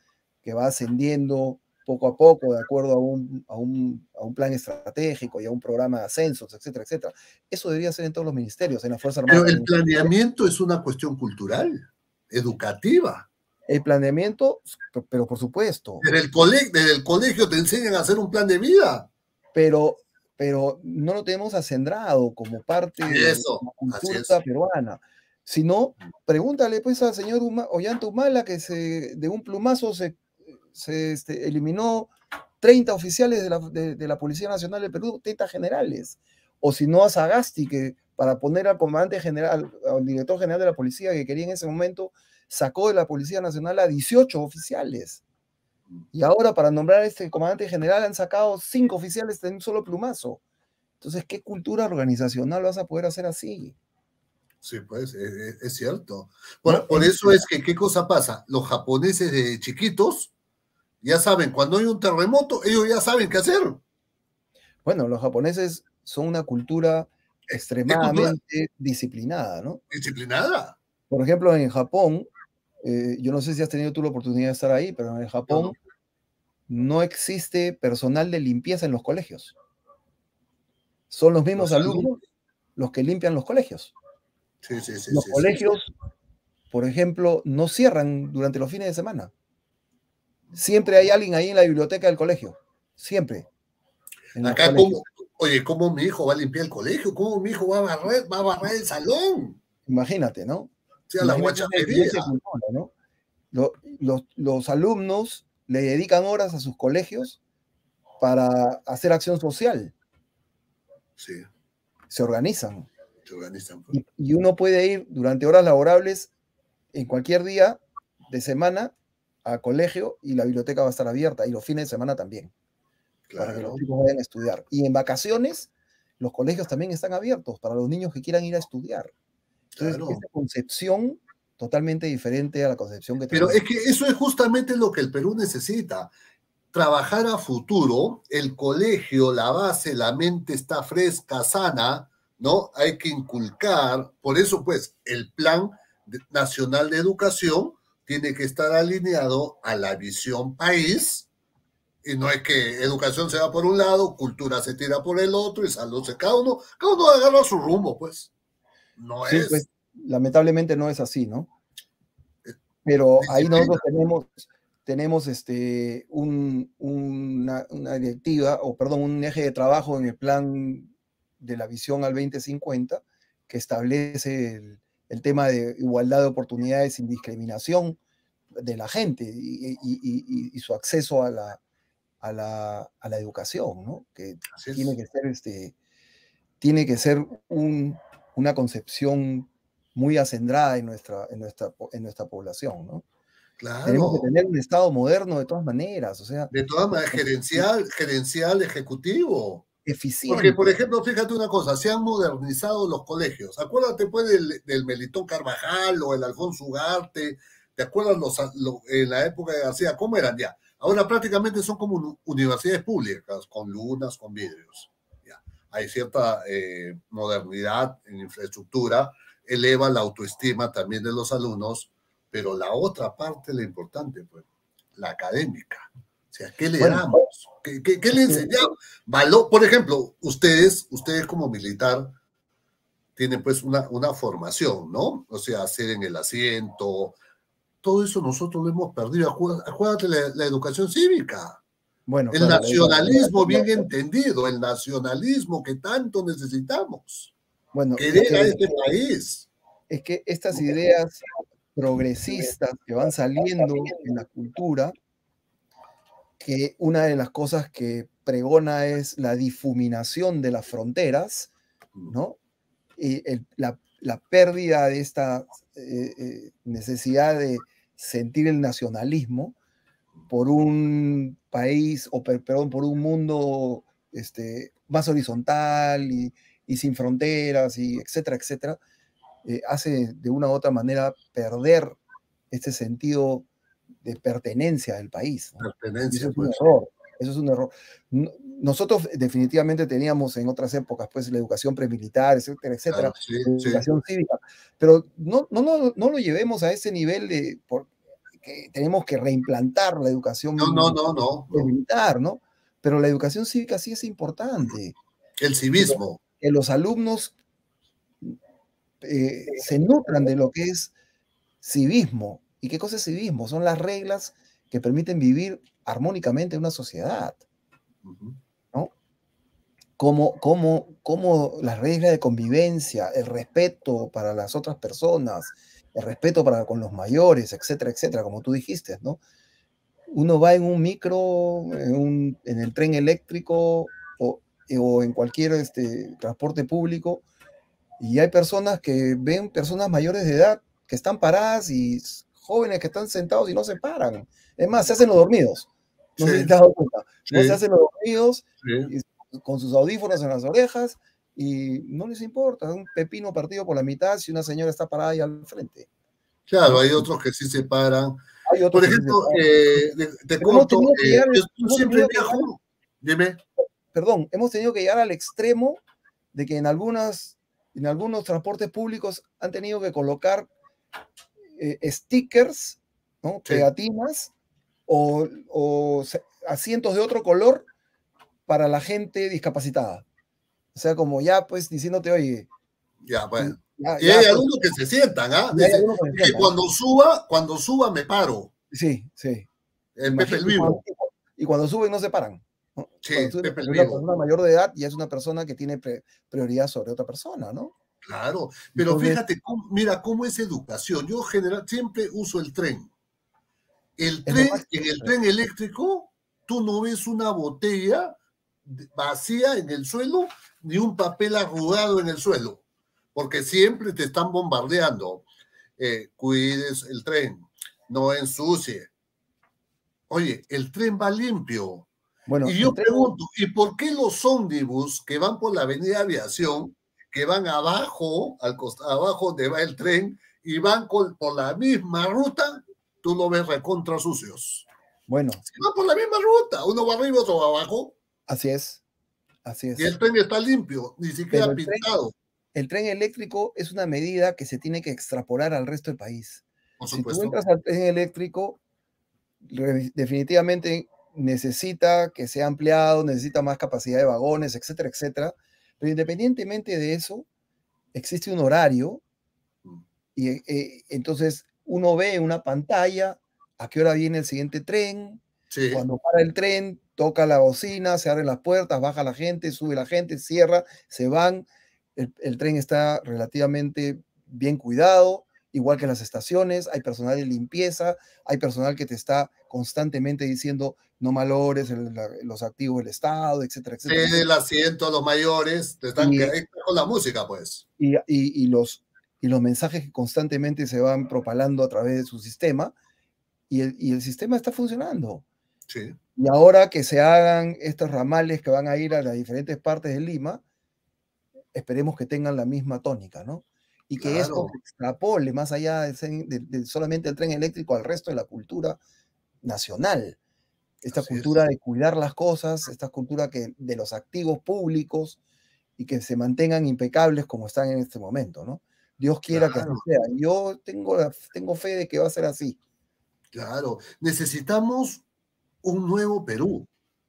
que va ascendiendo poco a poco de acuerdo a un plan estratégico y a un programa de ascensos, etcétera, etcétera. Eso debería ser en todos los ministerios, en la Fuerza Armada Pero el también. planeamiento es una cuestión cultural, educativa. El planeamiento, pero por supuesto. Desde el colegio te enseñan a hacer un plan de vida. Pero no lo tenemos acendrado como parte de la cultura peruana. Si no, pregúntale pues al señor Ollanta Humala que de un plumazo se eliminó 30 oficiales de la Policía Nacional del Perú, 30 generales. O si no, a Sagasti, que para poner al comandante general, al director general de la policía que quería en ese momento, sacó de la Policía Nacional a 18 oficiales. Y ahora para nombrar a este comandante general han sacado 5 oficiales de un solo plumazo. Entonces, ¿qué cultura organizacional vas a poder hacer así? Sí, pues, es cierto. Por eso es que, ¿qué cosa pasa? Los japoneses de chiquitos ya saben, cuando hay un terremoto, ellos ya saben qué hacer. Bueno, los japoneses son una cultura extremadamente disciplinada, ¿no? Disciplinada. Por ejemplo, en Japón, yo no sé si has tenido tú la oportunidad de estar ahí, pero en Japón no existe personal de limpieza en los colegios. Son los mismos alumnos los que limpian los colegios. Sí, los colegios, por ejemplo, no cierran durante los fines de semana. Siempre hay alguien ahí en la biblioteca del colegio. Siempre. Acá, ¿cómo mi hijo va a limpiar el colegio? ¿Cómo mi hijo va a barrer el salón? Imagínate, ¿no? O sea, la guachapería. ¿No? Los alumnos le dedican horas a sus colegios para hacer acción social. Sí. Se organizan. Se organizan. Pues. Y uno puede ir durante horas laborables en cualquier día de semana al colegio y la biblioteca va a estar abierta y los fines de semana también. Claro. Para que los chicos vayan a estudiar. Y en vacaciones, los colegios también están abiertos para los niños que quieran ir a estudiar. Entonces, claro. Esta concepción totalmente diferente a la concepción que tenemos. Pero es que eso es justamente lo que el Perú necesita. Trabajar a futuro, el colegio, la base, la mente está fresca, sana, ¿no? Hay que inculcar, por eso pues el Plan Nacional de Educación tiene que estar alineado a la visión país, y no es que educación se va por un lado, cultura se tira por el otro, y salud se cada uno agarra su rumbo, pues. No sí, es. Pues, lamentablemente no es así, ¿no? Pero ahí nosotros tenemos una directiva, un eje de trabajo en el plan de la visión al 2050 que establece el tema de igualdad de oportunidades sin discriminación de la gente y su acceso a la educación, ¿no? Que tiene que ser una concepción muy acendrada en nuestra población, ¿no? Claro. Tenemos que tener un Estado moderno de todas maneras, o sea. De todas maneras, gerencial, ejecutivo. Eficiente. Porque, por ejemplo, fíjate una cosa, se han modernizado los colegios. Acuérdate, pues, del Melitón Carvajal o el Alfonso Ugarte. ¿Te acuerdas en la época de García? ¿Cómo eran ya? Ahora prácticamente son como universidades públicas, con lunas, con vidrios. Ya. Hay cierta modernidad en infraestructura, eleva la autoestima también de los alumnos, pero la otra parte, la importante, pues, la académica. O sea, ¿qué le damos? ¿Qué le enseñamos? Valor, por ejemplo, ustedes como militar tienen pues una formación, ¿no? O sea, hacer en el asiento, todo eso nosotros lo hemos perdido. Acuérdate la educación cívica. Bueno, el nacionalismo bien entendido, el nacionalismo que tanto necesitamos. Bueno, querer a este país. Es que estas ideas progresistas que van saliendo en la cultura, que una de las cosas que pregona es la difuminación de las fronteras, ¿no? Y la pérdida de esta necesidad de sentir el nacionalismo por un país, perdón, por un mundo más horizontal y sin fronteras, y etcétera, etcétera, hace de una u otra manera perder este sentido de pertenencia del país, ¿no? Pertenencia, Eso es un error. Eso es un error. Nosotros definitivamente teníamos en otras épocas pues la educación premilitar, etcétera, etcétera, claro, sí, educación cívica, pero no lo llevemos a ese nivel que tenemos que reimplantar la No, no, educación no, no, no. militar, ¿no? Pero la educación cívica sí es importante. El civismo. Que los alumnos se nutran de lo que es civismo. ¿Y qué cosa es civismo? Son las reglas que permiten vivir armónicamente en una sociedad, ¿no? Como las reglas de convivencia, el respeto para las otras personas, el respeto para con los mayores, etcétera, etcétera, como tú dijiste, ¿no? Uno va en un micro, en el tren eléctrico o en cualquier transporte público, y hay personas que ven personas mayores de edad que están paradas y jóvenes que están sentados y no se paran. Es más, se hacen los dormidos. No sé si te has dado cuenta. Sí, no se hacen los dormidos sí. con sus audífonos en las orejas y no les importa. Un pepino partido por la mitad si una señora está parada ahí al frente. Claro, ¿no? hay otros que sí se paran. Hay otros Por que sí se ejemplo, paran. te Pero hemos corto, tenido que llegar, yo siempre viajo, dime. perdón, hemos tenido que llegar al extremo de que en algunos transportes públicos han tenido que colocar stickers, ¿no? Sí. Pegatinas o asientos de otro color para la gente discapacitada. O sea, como ya pues diciéndote, oye. Ya, bueno. Ya, Y hay pues, algunos que se sientan, ¿ah? hay Dice algunos que se que sientan. cuando suba me paro. Sí, sí. El Pepe el Vivo. Y cuando suben no se paran, ¿no? Sí, Cuando suben, Pepe el una Vivo. persona mayor de edad ya es una persona que tiene prioridad sobre otra persona, ¿no? Claro, pero Entonces, fíjate, mira cómo es educación. Yo siempre uso el tren. En el tren eléctrico, tú no ves una botella vacía en el suelo ni un papel arrugado en el suelo, porque siempre te están bombardeando. Cuides el tren, no ensucie. Oye, el tren va limpio. bueno, Y yo pregunto, ¿y por qué los ómnibus que van por la Avenida Aviación, que van abajo, abajo donde va el tren, y van por la misma ruta, tú lo ves recontra sucios? Bueno. Si van por la misma ruta, uno va arriba, otro va abajo. Así es, así es. Y el tren está limpio, ni siquiera pintado. El tren eléctrico es una medida que se tiene que extrapolar al resto del país. Por Si supuesto. tú entras al tren eléctrico, definitivamente necesita que sea ampliado, necesita más capacidad de vagones, etcétera, etcétera. Pero independientemente de eso, existe un horario y entonces uno ve en una pantalla a qué hora viene el siguiente tren. Sí. Cuando para el tren, toca la bocina, se abren las puertas, baja la gente, sube la gente, cierra, se van. El tren está relativamente bien cuidado, igual que las estaciones, hay personal de limpieza, hay personal que te está constantemente diciendo no malores los activos del Estado, etcétera, etcétera. Cede el asiento a los mayores, te están con la música, pues. Y los mensajes que constantemente se van propalando a través de su sistema, y el sistema está funcionando. Sí. Y ahora que se hagan estos ramales que van a ir a las diferentes partes de Lima, esperemos que tengan la misma tónica, ¿no? Y que esto se extrapole más allá de solamente el tren eléctrico al resto de la cultura nacional. Esta cultura de cuidar las cosas, esta cultura de los activos públicos y que se mantengan impecables como están en este momento, ¿no? Dios quiera que así sea. Yo tengo fe de que va a ser así. Claro, necesitamos un nuevo Perú.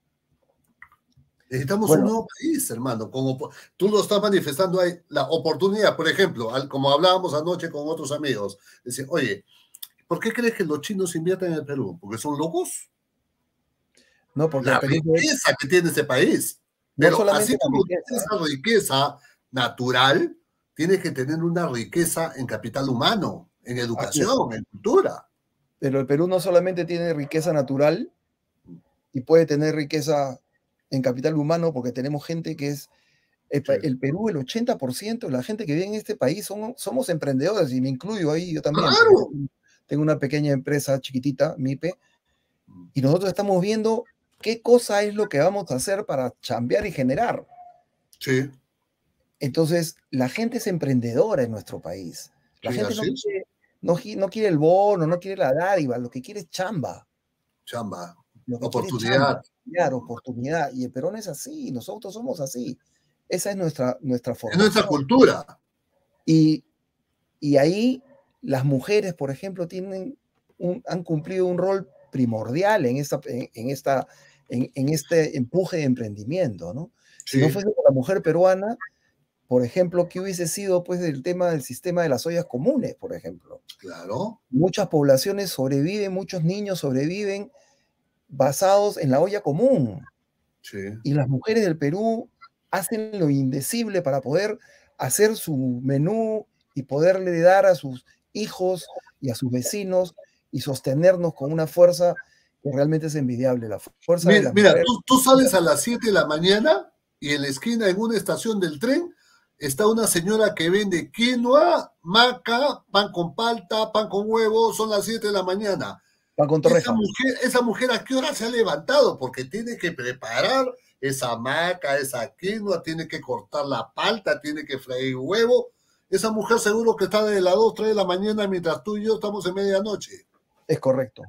Necesitamos un nuevo país, hermano. Como tú lo estás manifestando ahí, la oportunidad, por ejemplo, como hablábamos anoche con otros amigos, decir, oye, ¿por qué crees que los chinos invierten en el Perú? ¿Porque son locos? No, porque la riqueza que tiene ese país. Pero no así como tiene esa riqueza natural, tiene que tener una riqueza en capital humano, en educación, en cultura. Pero el Perú no solamente tiene riqueza natural y puede tener riqueza en capital humano porque tenemos gente que es... El Perú, el 80% de la gente que vive en este país somos emprendedores y me incluyo ahí, yo también. Claro. Tengo una pequeña empresa chiquitita, MIPE, y nosotros estamos viendo qué cosa es lo que vamos a hacer para chambear y generar. Sí. Entonces, la gente es emprendedora en nuestro país. La gente no quiere el bono, no quiere la dádiva, lo que quiere es chamba. Chamba, oportunidad. Claro, oportunidad. Y el Perú es así, nosotros somos así. Esa es nuestra formación. Es nuestra cultura. Y ahí las mujeres, por ejemplo, tienen han cumplido un rol primordial en este empuje de emprendimiento, ¿no? Si no Sí, fuese por la mujer peruana, por ejemplo, ¿qué hubiese sido pues el tema del sistema de las ollas comunes, por ejemplo? claro, Muchas poblaciones sobreviven, muchos niños sobreviven basados en la olla común. sí. Y las mujeres del Perú hacen lo indecible para poder hacer su menú y poderle dar a sus hijos y a sus vecinos y sostenernos con una fuerza que realmente es envidiable. La fuerza de Mira, la mira, mujer. tú sales a las 7 de la mañana y en la esquina, en una estación del tren, está una señora que vende quinoa, maca, pan con palta, pan con huevo, son las 7 de la mañana. Pan con torreja. Esa mujer, ¿a qué hora se ha levantado? Porque tiene que preparar esa maca, esa quinoa, tiene que cortar la palta, tiene que freír huevo. Esa mujer seguro que está desde las 2, 3 de la mañana mientras tú y yo estamos en medianoche. Es correcto.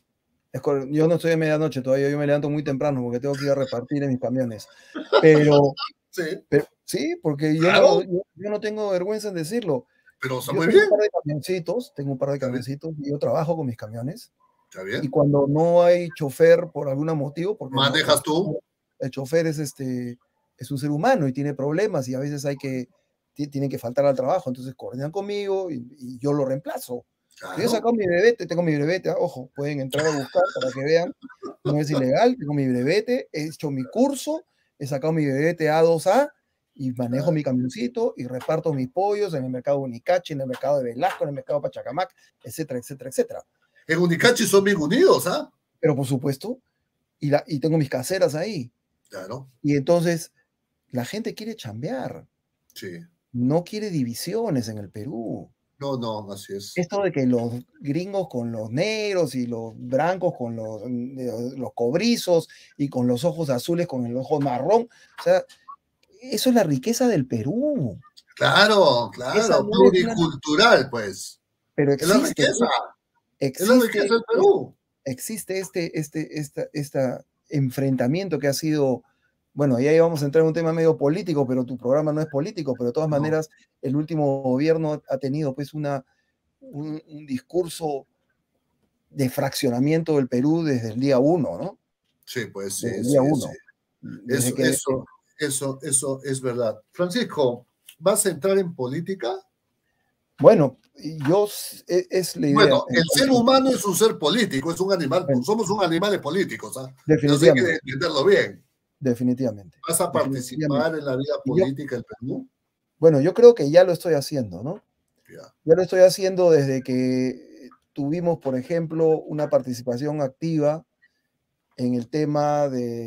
Yo no estoy en medianoche todavía, yo me levanto muy temprano porque tengo que ir a repartir en mis camiones. Pero, Sí, pero sí, porque claro, yo no tengo vergüenza en decirlo. pero está Yo muy tengo un bien. par de camioncitos, Está bien, y yo trabajo con mis camiones. está Y bien. cuando no hay chofer por algún motivo, porque no, Manejas tú. el chofer es un ser humano y tiene problemas y a veces tienen que faltar al trabajo, entonces coordinan conmigo y yo lo reemplazo. Yo he Claro. sacado mi brevete, tengo mi brevete, ojo, pueden entrar a buscar para que vean, no es ilegal, tengo mi brevete, he hecho mi curso, he sacado mi brevete A2A y manejo mi camioncito y reparto mis pollos en el mercado Unicachi, en el mercado de Velasco, en el mercado Pachacamac, etcétera, etcétera, etcétera. En Unicachi son bien unidos, ¿ah? Pero por supuesto, y tengo mis caseras ahí. Claro, Y entonces la gente quiere chambear, sí. no quiere divisiones en el Perú. No, no, así es. Esto de que los gringos con los negros y los blancos con los cobrizos y con los ojos azules con el ojo marrón, o sea, eso es la riqueza del Perú. Claro, Esa claro, no es una, pluricultural, pues. pero Es la riqueza, es la riqueza existe, del Perú. existe este enfrentamiento que ha sido, bueno, ya íbamos a entrar en un tema medio político, pero tu programa no es político, pero de todas No, maneras el último gobierno ha tenido pues un discurso de fraccionamiento del Perú desde el día uno, ¿no? sí, pues Desde sí, el día sí, sí. uno. Desde Eso, que, eso, eso es verdad. Francisco, ¿vas a entrar en política? bueno, es la idea. Bueno, el ser humano es un ser político, es un animal, Bueno, somos un animales políticos, ¿ah? Eso hay que definitivamente, entenderlo bien. definitivamente, ¿Vas a definitivamente. participar en la vida Y yo, política del Perú? bueno, yo creo que ya lo estoy haciendo, ¿no? Ya, Ya lo estoy haciendo desde que tuvimos, por ejemplo, una participación activa en el tema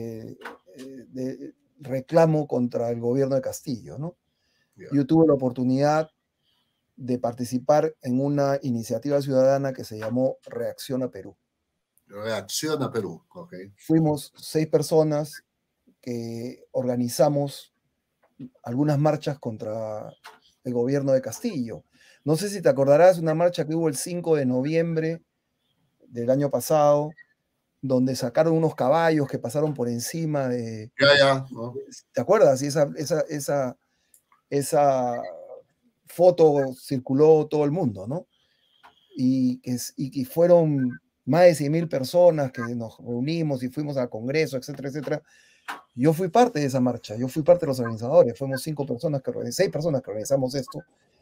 de reclamo contra el gobierno de Castillo, ¿no? ya. Yo tuve la oportunidad de participar en una iniciativa ciudadana que se llamó Reacción a Perú. Reacciona Perú, ok. Fuimos 6 personas que organizamos algunas marchas contra el gobierno de Castillo. No sé si te acordarás de una marcha que hubo el 5 de noviembre del año pasado, donde sacaron unos caballos que pasaron por encima de... Ya, ya, ¿no? ¿Te acuerdas? Y esa foto circuló todo el mundo, ¿no? Y que fueron más de 100.000 personas que nos reunimos y fuimos al Congreso, etcétera, etcétera. Yo fui parte de esa marcha, yo fui parte de los organizadores, fuimos 6 personas que organizamos esto,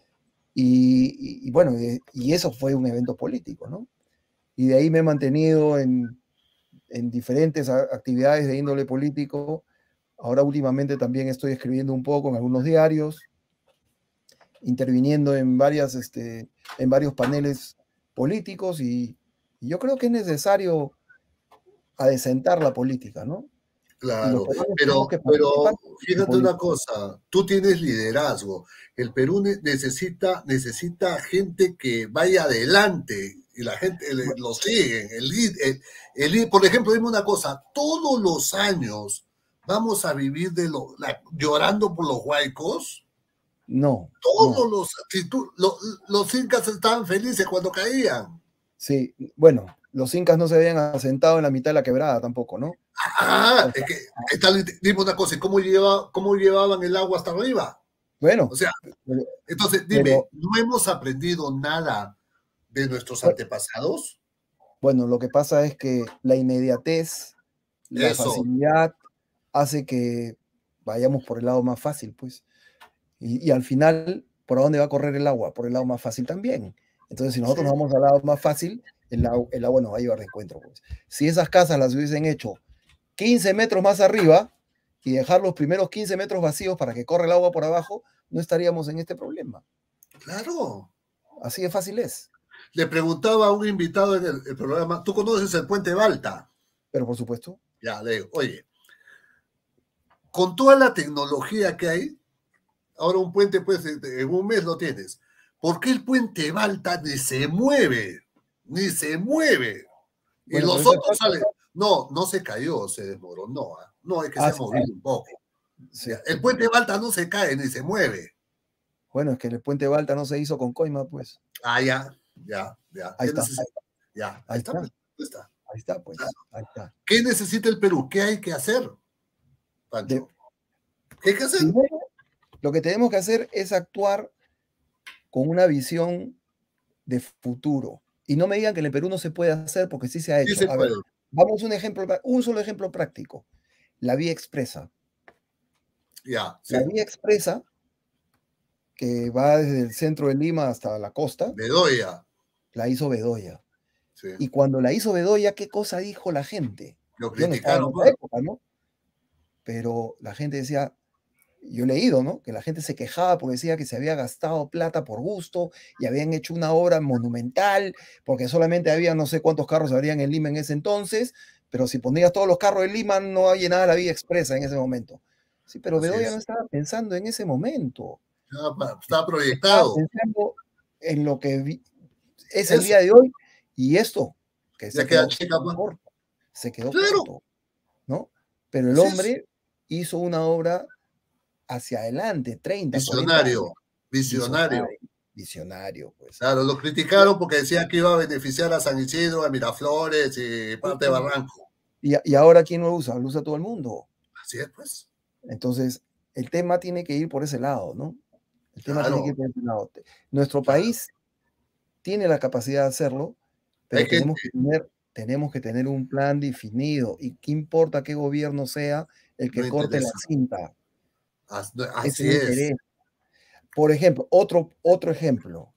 y bueno, y eso fue un evento político, ¿no? Y de ahí me he mantenido en diferentes actividades de índole político. Ahora últimamente también estoy escribiendo un poco en algunos diarios, interviniendo en varios paneles políticos y yo creo que es necesario adecentar la política, ¿no? Y los Claro, peruanos tenemos pero, que pero participar en fíjate una política. cosa, tú tienes liderazgo. El Perú necesita gente que vaya adelante y la gente lo sigue. Por ejemplo, dime una cosa, todos los años vamos a vivir llorando por los huaicos. No, Todos no. los incas estaban felices cuando caían. Sí, bueno, los incas no se habían asentado en la mitad de la quebrada tampoco, ¿no? Ah, O es sea, que, dime una cosa, ¿cómo llevaban el agua hasta arriba? O bueno, sea, pero, entonces dime, pero ¿no hemos aprendido nada de nuestros bueno, antepasados? Bueno, lo que pasa es que la inmediatez, la Eso, facilidad, hace que vayamos por el lado más fácil, pues. Y al final, ¿por dónde va a correr el agua? Por el lado más fácil también. Entonces, si nosotros sí, nos vamos al lado más fácil, el agua nos va a llevar de encuentro, pues. Si esas casas las hubiesen hecho 15 metros más arriba y dejar los primeros 15 metros vacíos para que corra el agua por abajo, no estaríamos en este problema. claro. Así de fácil es. Le preguntaba a un invitado en el programa, ¿tú conoces el puente Balta? Pero por supuesto, Ya, le digo, oye, con toda la tecnología que hay, ahora un puente, pues, en un mes lo tienes. ¿Por qué el puente Balta ni se mueve? Ni se mueve. Y bueno, pero los eso es otros falta. salen. No, no se cayó, se desmoronó. ¿Ah? No, es que se Ah, ha sí, movido un poco. Ya, sí. el puente Balta no se cae ni se mueve. Bueno, es que el puente Balta no se hizo con coima, pues. Ah, ya, ya, ya. Ahí ¿Qué está, necesita? Ya, ahí ahí está, está, pues. Ahí está. ahí está, pues. Ahí está. ¿Qué necesita el Perú? ¿Qué hay que hacer, De, Pancho? ¿Qué hay que hacer? primero, lo que tenemos que hacer es actuar con una visión de futuro. Y no me digan que en el Perú no se puede hacer porque sí se ha Sí hecho. se A ver, puede. vamos a un ejemplo, un solo ejemplo práctico. La vía expresa. Ya, La sí. vía expresa, que va desde el centro de Lima hasta la costa, Bedoya. la hizo Bedoya. Sí. Y cuando la hizo Bedoya, ¿qué cosa dijo la gente? Lo Yo no estaba en criticaron, esa pues. época, ¿no? Pero la gente decía, yo he leído, ¿no? Que la gente se quejaba porque decía que se había gastado plata por gusto y habían hecho una obra monumental, porque solamente había no sé cuántos carros habrían en Lima en ese entonces, pero si ponías todos los carros en Lima no llenaba la vía expresa en ese momento. Sí, pero Así Bedoya no es. estaba pensando en ese momento, Está estaba proyectado. pensando en lo que es el Eso. día de hoy y esto, que Ya se queda quedó chica, pues. corto, se quedó Claro. corto, ¿no? Pero el Así es. hombre hizo una obra hacia adelante, 30, 40 años. Visionario. Visionario. Visionario, visionario, pues. Claro, lo criticaron porque decía que iba a beneficiar a San Isidro, a Miraflores y parte de Barranco. Y ahora, ¿quién lo usa? Lo usa todo el mundo. Así es, pues. Entonces, el tema tiene que ir por ese lado, ¿no? El tema tiene que Claro, ir por ese lado. Nuestro claro. país tiene la capacidad de hacerlo, Hay pero gente. tenemos que tener un plan definido. ¿Y qué importa qué gobierno sea el No que corte la interesa. cinta? Eso Así no es. interesa. Por ejemplo, otro ejemplo,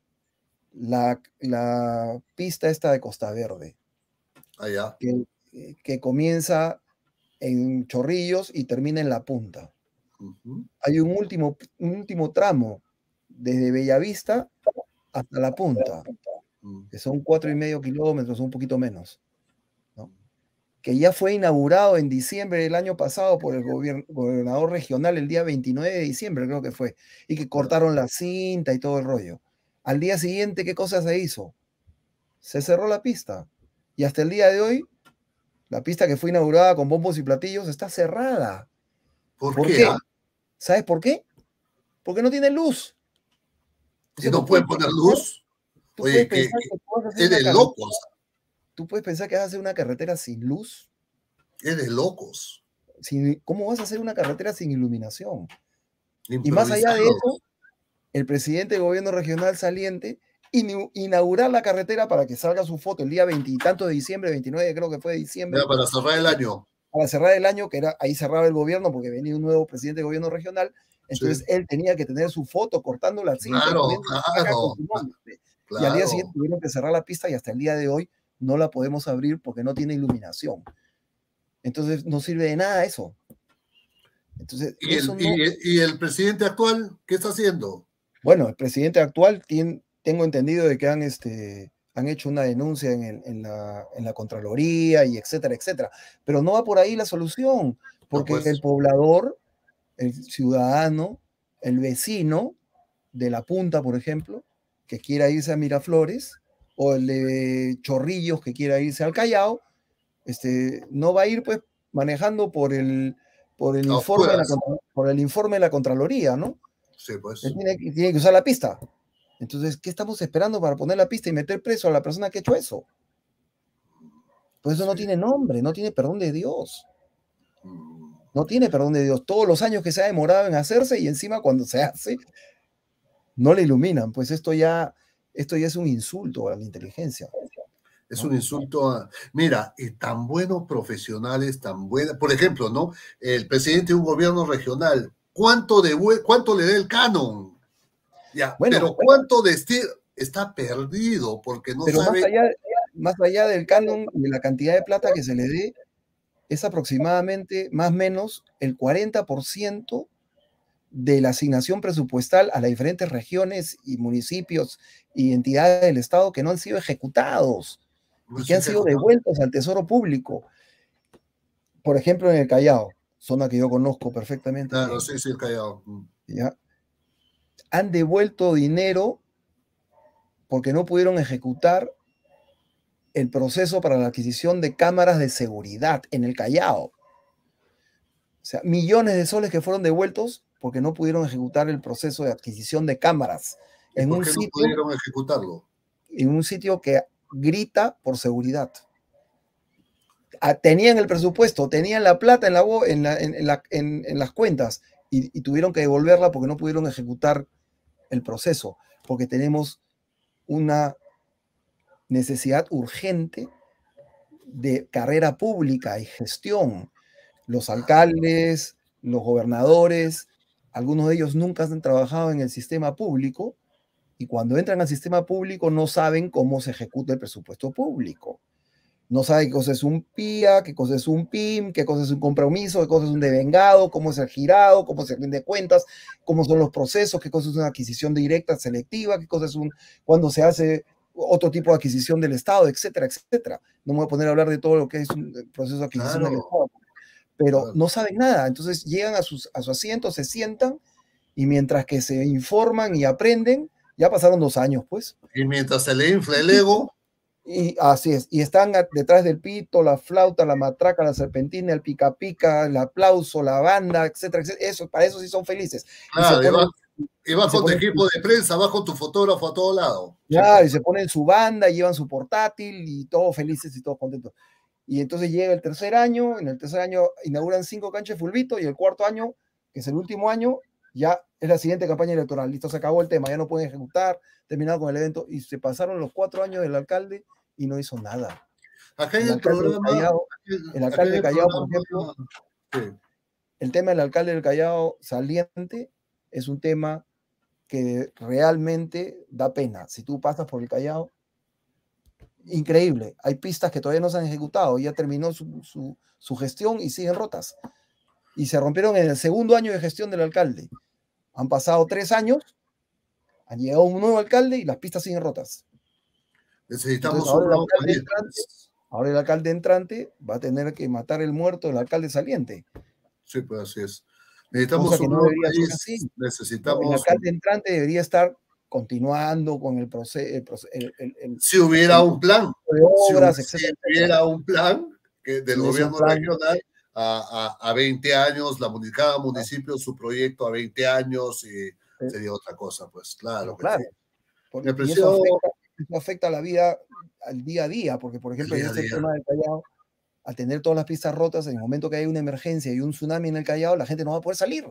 la pista esta de Costa Verde, Allá. que comienza en Chorrillos y termina en La Punta. Ujú. Hay un último tramo desde Bellavista hasta La Punta, Mm. que son 4,5 kilómetros, un poquito menos, ¿no? Que ya fue inaugurado en diciembre del año pasado por el gobernador regional el día 29 de diciembre, creo que fue, y que Ya. cortaron la cinta y todo el rollo. Al día siguiente, ¿qué cosa se hizo? Se cerró la pista. Y hasta el día de hoy, la pista que fue inaugurada con bombos y platillos está cerrada. ¿Por ¿Por qué? qué? Ah? ¿Sabes por qué? Porque no tiene luz. ¿Y Entonces, no pueden poner luz? tú puedes Oye, que pensar que tú vas a hacer es una de carretera, locos. tú puedes pensar que vas a hacer una carretera sin luz. Es de locos. ¿Cómo vas a hacer una carretera sin iluminación? Y más allá de Improvisados. eso, el presidente del gobierno regional saliente inaugurar la carretera para que salga su foto el día 20 y tanto de diciembre, 29 creo que fue de Ya diciembre, para cerrar el año. para cerrar el año, que era ahí cerraba el gobierno porque venía un nuevo presidente de gobierno regional, Sí. entonces él tenía que tener su foto cortando la cinta y Claro, poniendo la placa con claro, su nombre. Y al día siguiente claro. tuvieron que cerrar la pista y hasta el día de hoy no la podemos abrir porque no tiene iluminación. Entonces no sirve de nada eso. Entonces, ¿Y eso el, no. y, y el presidente actual qué está haciendo? Bueno, el presidente actual tengo entendido de que han hecho una denuncia en la Contraloría y etcétera, etcétera. Pero no va por ahí la solución, No, porque el pues, poblador, el ciudadano, el vecino de La Punta, por ejemplo, que quiera irse a Miraflores, o el de Chorrillos que quiera irse al Callao, no va a ir pues manejando por el a informe de la, oscuras. por el informe de la Contraloría, ¿no? Sí, Él pues. tiene que usar la pista. Entonces, ¿qué estamos esperando para poner la pista y meter preso a la persona que ha hecho eso? Pues eso no Sí. tiene nombre, no tiene perdón de Dios. Mm. No tiene perdón de Dios. Todos los años que se ha demorado en hacerse y encima cuando se hace, no le iluminan. Pues esto ya es un insulto a la inteligencia. Es ¿no? un insulto a... Mira, y tan buenos profesionales, tan buenas... Por ejemplo, ¿no? El presidente de un gobierno regional, ¿cuánto le da el canon? Ya, Bueno, pero ¿cuánto está perdido porque no pero sabe? más allá del canon y de la cantidad de plata que se le dé, es aproximadamente, más o menos, el 40% de la asignación presupuestal a las diferentes regiones y municipios y entidades del Estado que no han sido ejecutados No y que se han sido ejecutado. devueltos al Tesoro Público. Por ejemplo, en el Callao, zona que yo conozco perfectamente Claro, bien, sí, sí, el Callao. ¿ya? Han devuelto dinero porque no pudieron ejecutar el proceso para la adquisición de cámaras de seguridad en el Callao. O sea, millones de soles que fueron devueltos porque no pudieron ejecutar el proceso de adquisición de cámaras ¿Y en por un qué no sitio, pudieron ejecutarlo? en un sitio que grita por seguridad. Tenían el presupuesto, tenían la plata en las cuentas y tuvieron que devolverla porque no pudieron ejecutar el proceso, porque tenemos una necesidad urgente de carrera pública y gestión. Los alcaldes, los gobernadores, algunos de ellos nunca han trabajado en el sistema público y cuando entran al sistema público no saben cómo se ejecuta el presupuesto público. No saben qué cosa es un PIA, qué cosa es un PIM, qué cosa es un compromiso, qué cosa es un devengado, cómo es el girado, cómo se rinde cuentas, cómo son los procesos, qué cosa es una adquisición directa, selectiva, qué cosa es cuando se hace otro tipo de adquisición del Estado, etcétera, etcétera. No me voy a poner a hablar de todo lo que es un proceso de adquisición del Claro, Estado, pero claro. no saben nada. Entonces llegan a su asiento, se sientan y mientras que se informan y aprenden, ya pasaron 2 años, pues. Y mientras se le infla el ego, Y así es, y están detrás del pito, la flauta, la matraca, la serpentina, el pica pica, el aplauso, la banda, etcétera, etcétera. Eso, para eso sí son felices. Y se claro, ponen, y y vas se con tu ponen, equipo de prensa, vas con tu fotógrafo a todo lado. ya, Siempre. y se ponen su banda, y llevan su portátil y todos felices y todos contentos. Y entonces llega el tercer año, en el tercer año inauguran 5 canchas de fulbito y el cuarto año, que es el último año, ya es la siguiente campaña electoral. Listo, se acabó el tema, ya no pueden ejecutar, terminado con el evento y se pasaron los 4 años del alcalde y no hizo nada. Acá en El el alcalde del programa, Callao, el acá en alcalde del el Callao, por programa, ejemplo, sí. el tema del alcalde del Callao saliente es un tema que realmente da pena. Si tú pasas por el Callao, increíble. Hay pistas que todavía no se han ejecutado, ya terminó su gestión y siguen rotas. Y se rompieron en el segundo año de gestión del alcalde. Han pasado 3 años, han llegado un nuevo alcalde y las pistas siguen rotas. Entonces Necesitamos un nuevo país, pues. ahora el alcalde entrante va a tener que matar el muerto del alcalde saliente. Sí, pues así es. Cosa Necesitamos que un no nuevo debería ser así, país, ¿no? El necesitamos... alcalde entrante debería estar continuando con el proceso, Si hubiera el un plan, de si obras, etcétera, etcétera. hubiera un plan del Si hubiese un gobierno plan, regional a 20 años, cada municipio su proyecto a 20 años, sería otra cosa, pues claro pero que sí. claro, Me y apreció eso afecta a la vida al día a día, porque por el ejemplo en día a este día. tema del Callao, al tener todas las pistas rotas, en el momento que hay una emergencia y un tsunami en el Callao, la gente no va a poder salir.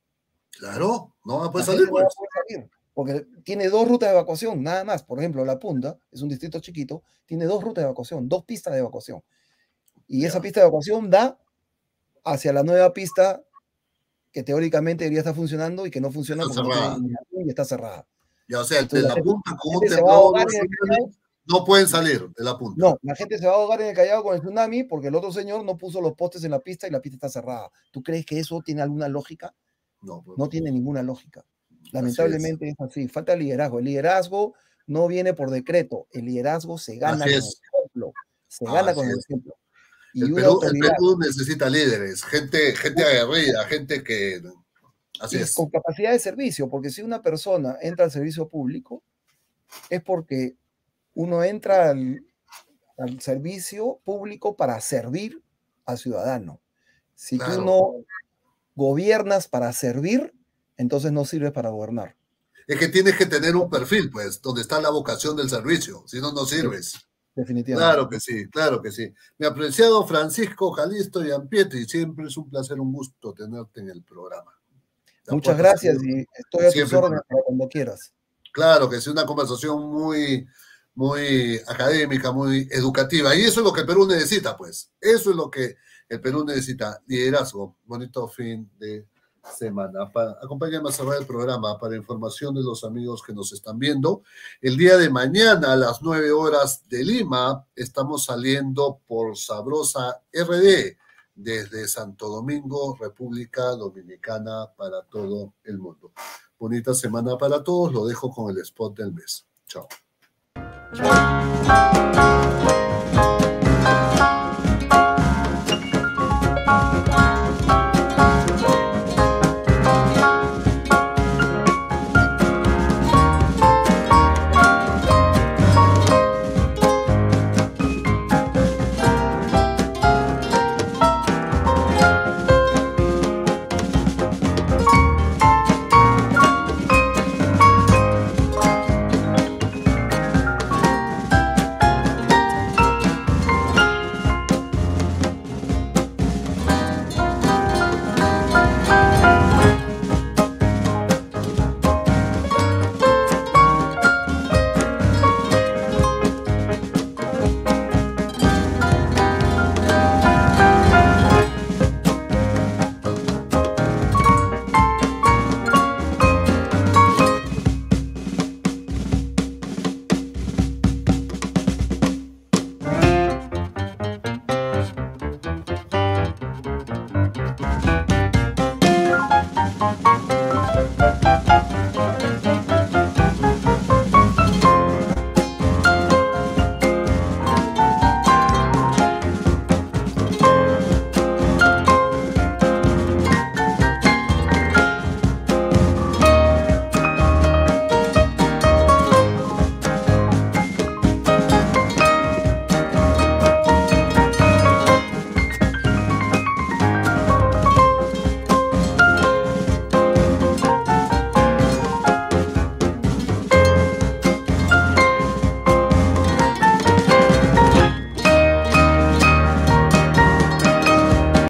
Claro, no va a La poder salir, gente no va a pues. poder salir, porque tiene 2 rutas de evacuación, nada más. Por ejemplo, La Punta es un distrito chiquito, tiene 2 rutas de evacuación, 2 pistas de evacuación. Y esa Ya, pista de evacuación da hacia la nueva pista que teóricamente debería estar funcionando y que no funciona está porque no tiene cerrada. iluminación y está cerrada. Ya, o sea, de Entonces la punta la con un gente se va a temblor, ahogar un en el Callao. tsunami, no pueden salir de la punta. No, la gente se va a ahogar en el Callao con el tsunami porque el otro señor no puso los postes en la pista y la pista está cerrada. ¿Tú crees que eso tiene alguna lógica? No, pues No no. tiene ninguna lógica. Así es. Lamentablemente es así. Falta liderazgo. El liderazgo no viene por decreto. El liderazgo se gana Así con el es. ejemplo. Se gana Así con el es. ejemplo. Y una El autoridad Perú necesita líderes, gente aguerrida, gente que... Así y es. con capacidad de servicio, porque si una persona entra al servicio público es porque uno entra al servicio público para servir al ciudadano. Si tú Claro. no gobiernas para servir, entonces no sirves para gobernar. Es que tienes que tener un perfil, pues, donde está la vocación del servicio, si no, no sirves. Claro Definitivamente. que sí, claro que sí. Mi apreciado Francisco Calisto Gianpietri, siempre es un placer, un gusto tenerte en el programa. La Muchas puerta está gracias y estoy a tus siempre órdenes para... para cuando quieras. Claro que sí, una conversación muy, muy académica, muy educativa. Y eso es lo que el Perú necesita, pues. Eso es lo que el Perú necesita. Liderazgo. Bonito fin de semana. Acompáñame a cerrar el programa para información de los amigos que nos están viendo. El día de mañana a las 9 horas de Lima estamos saliendo por Sabrosa RD desde Santo Domingo, República Dominicana, para todo el mundo. Bonita semana para todos. Lo dejo con el spot del mes. Chao.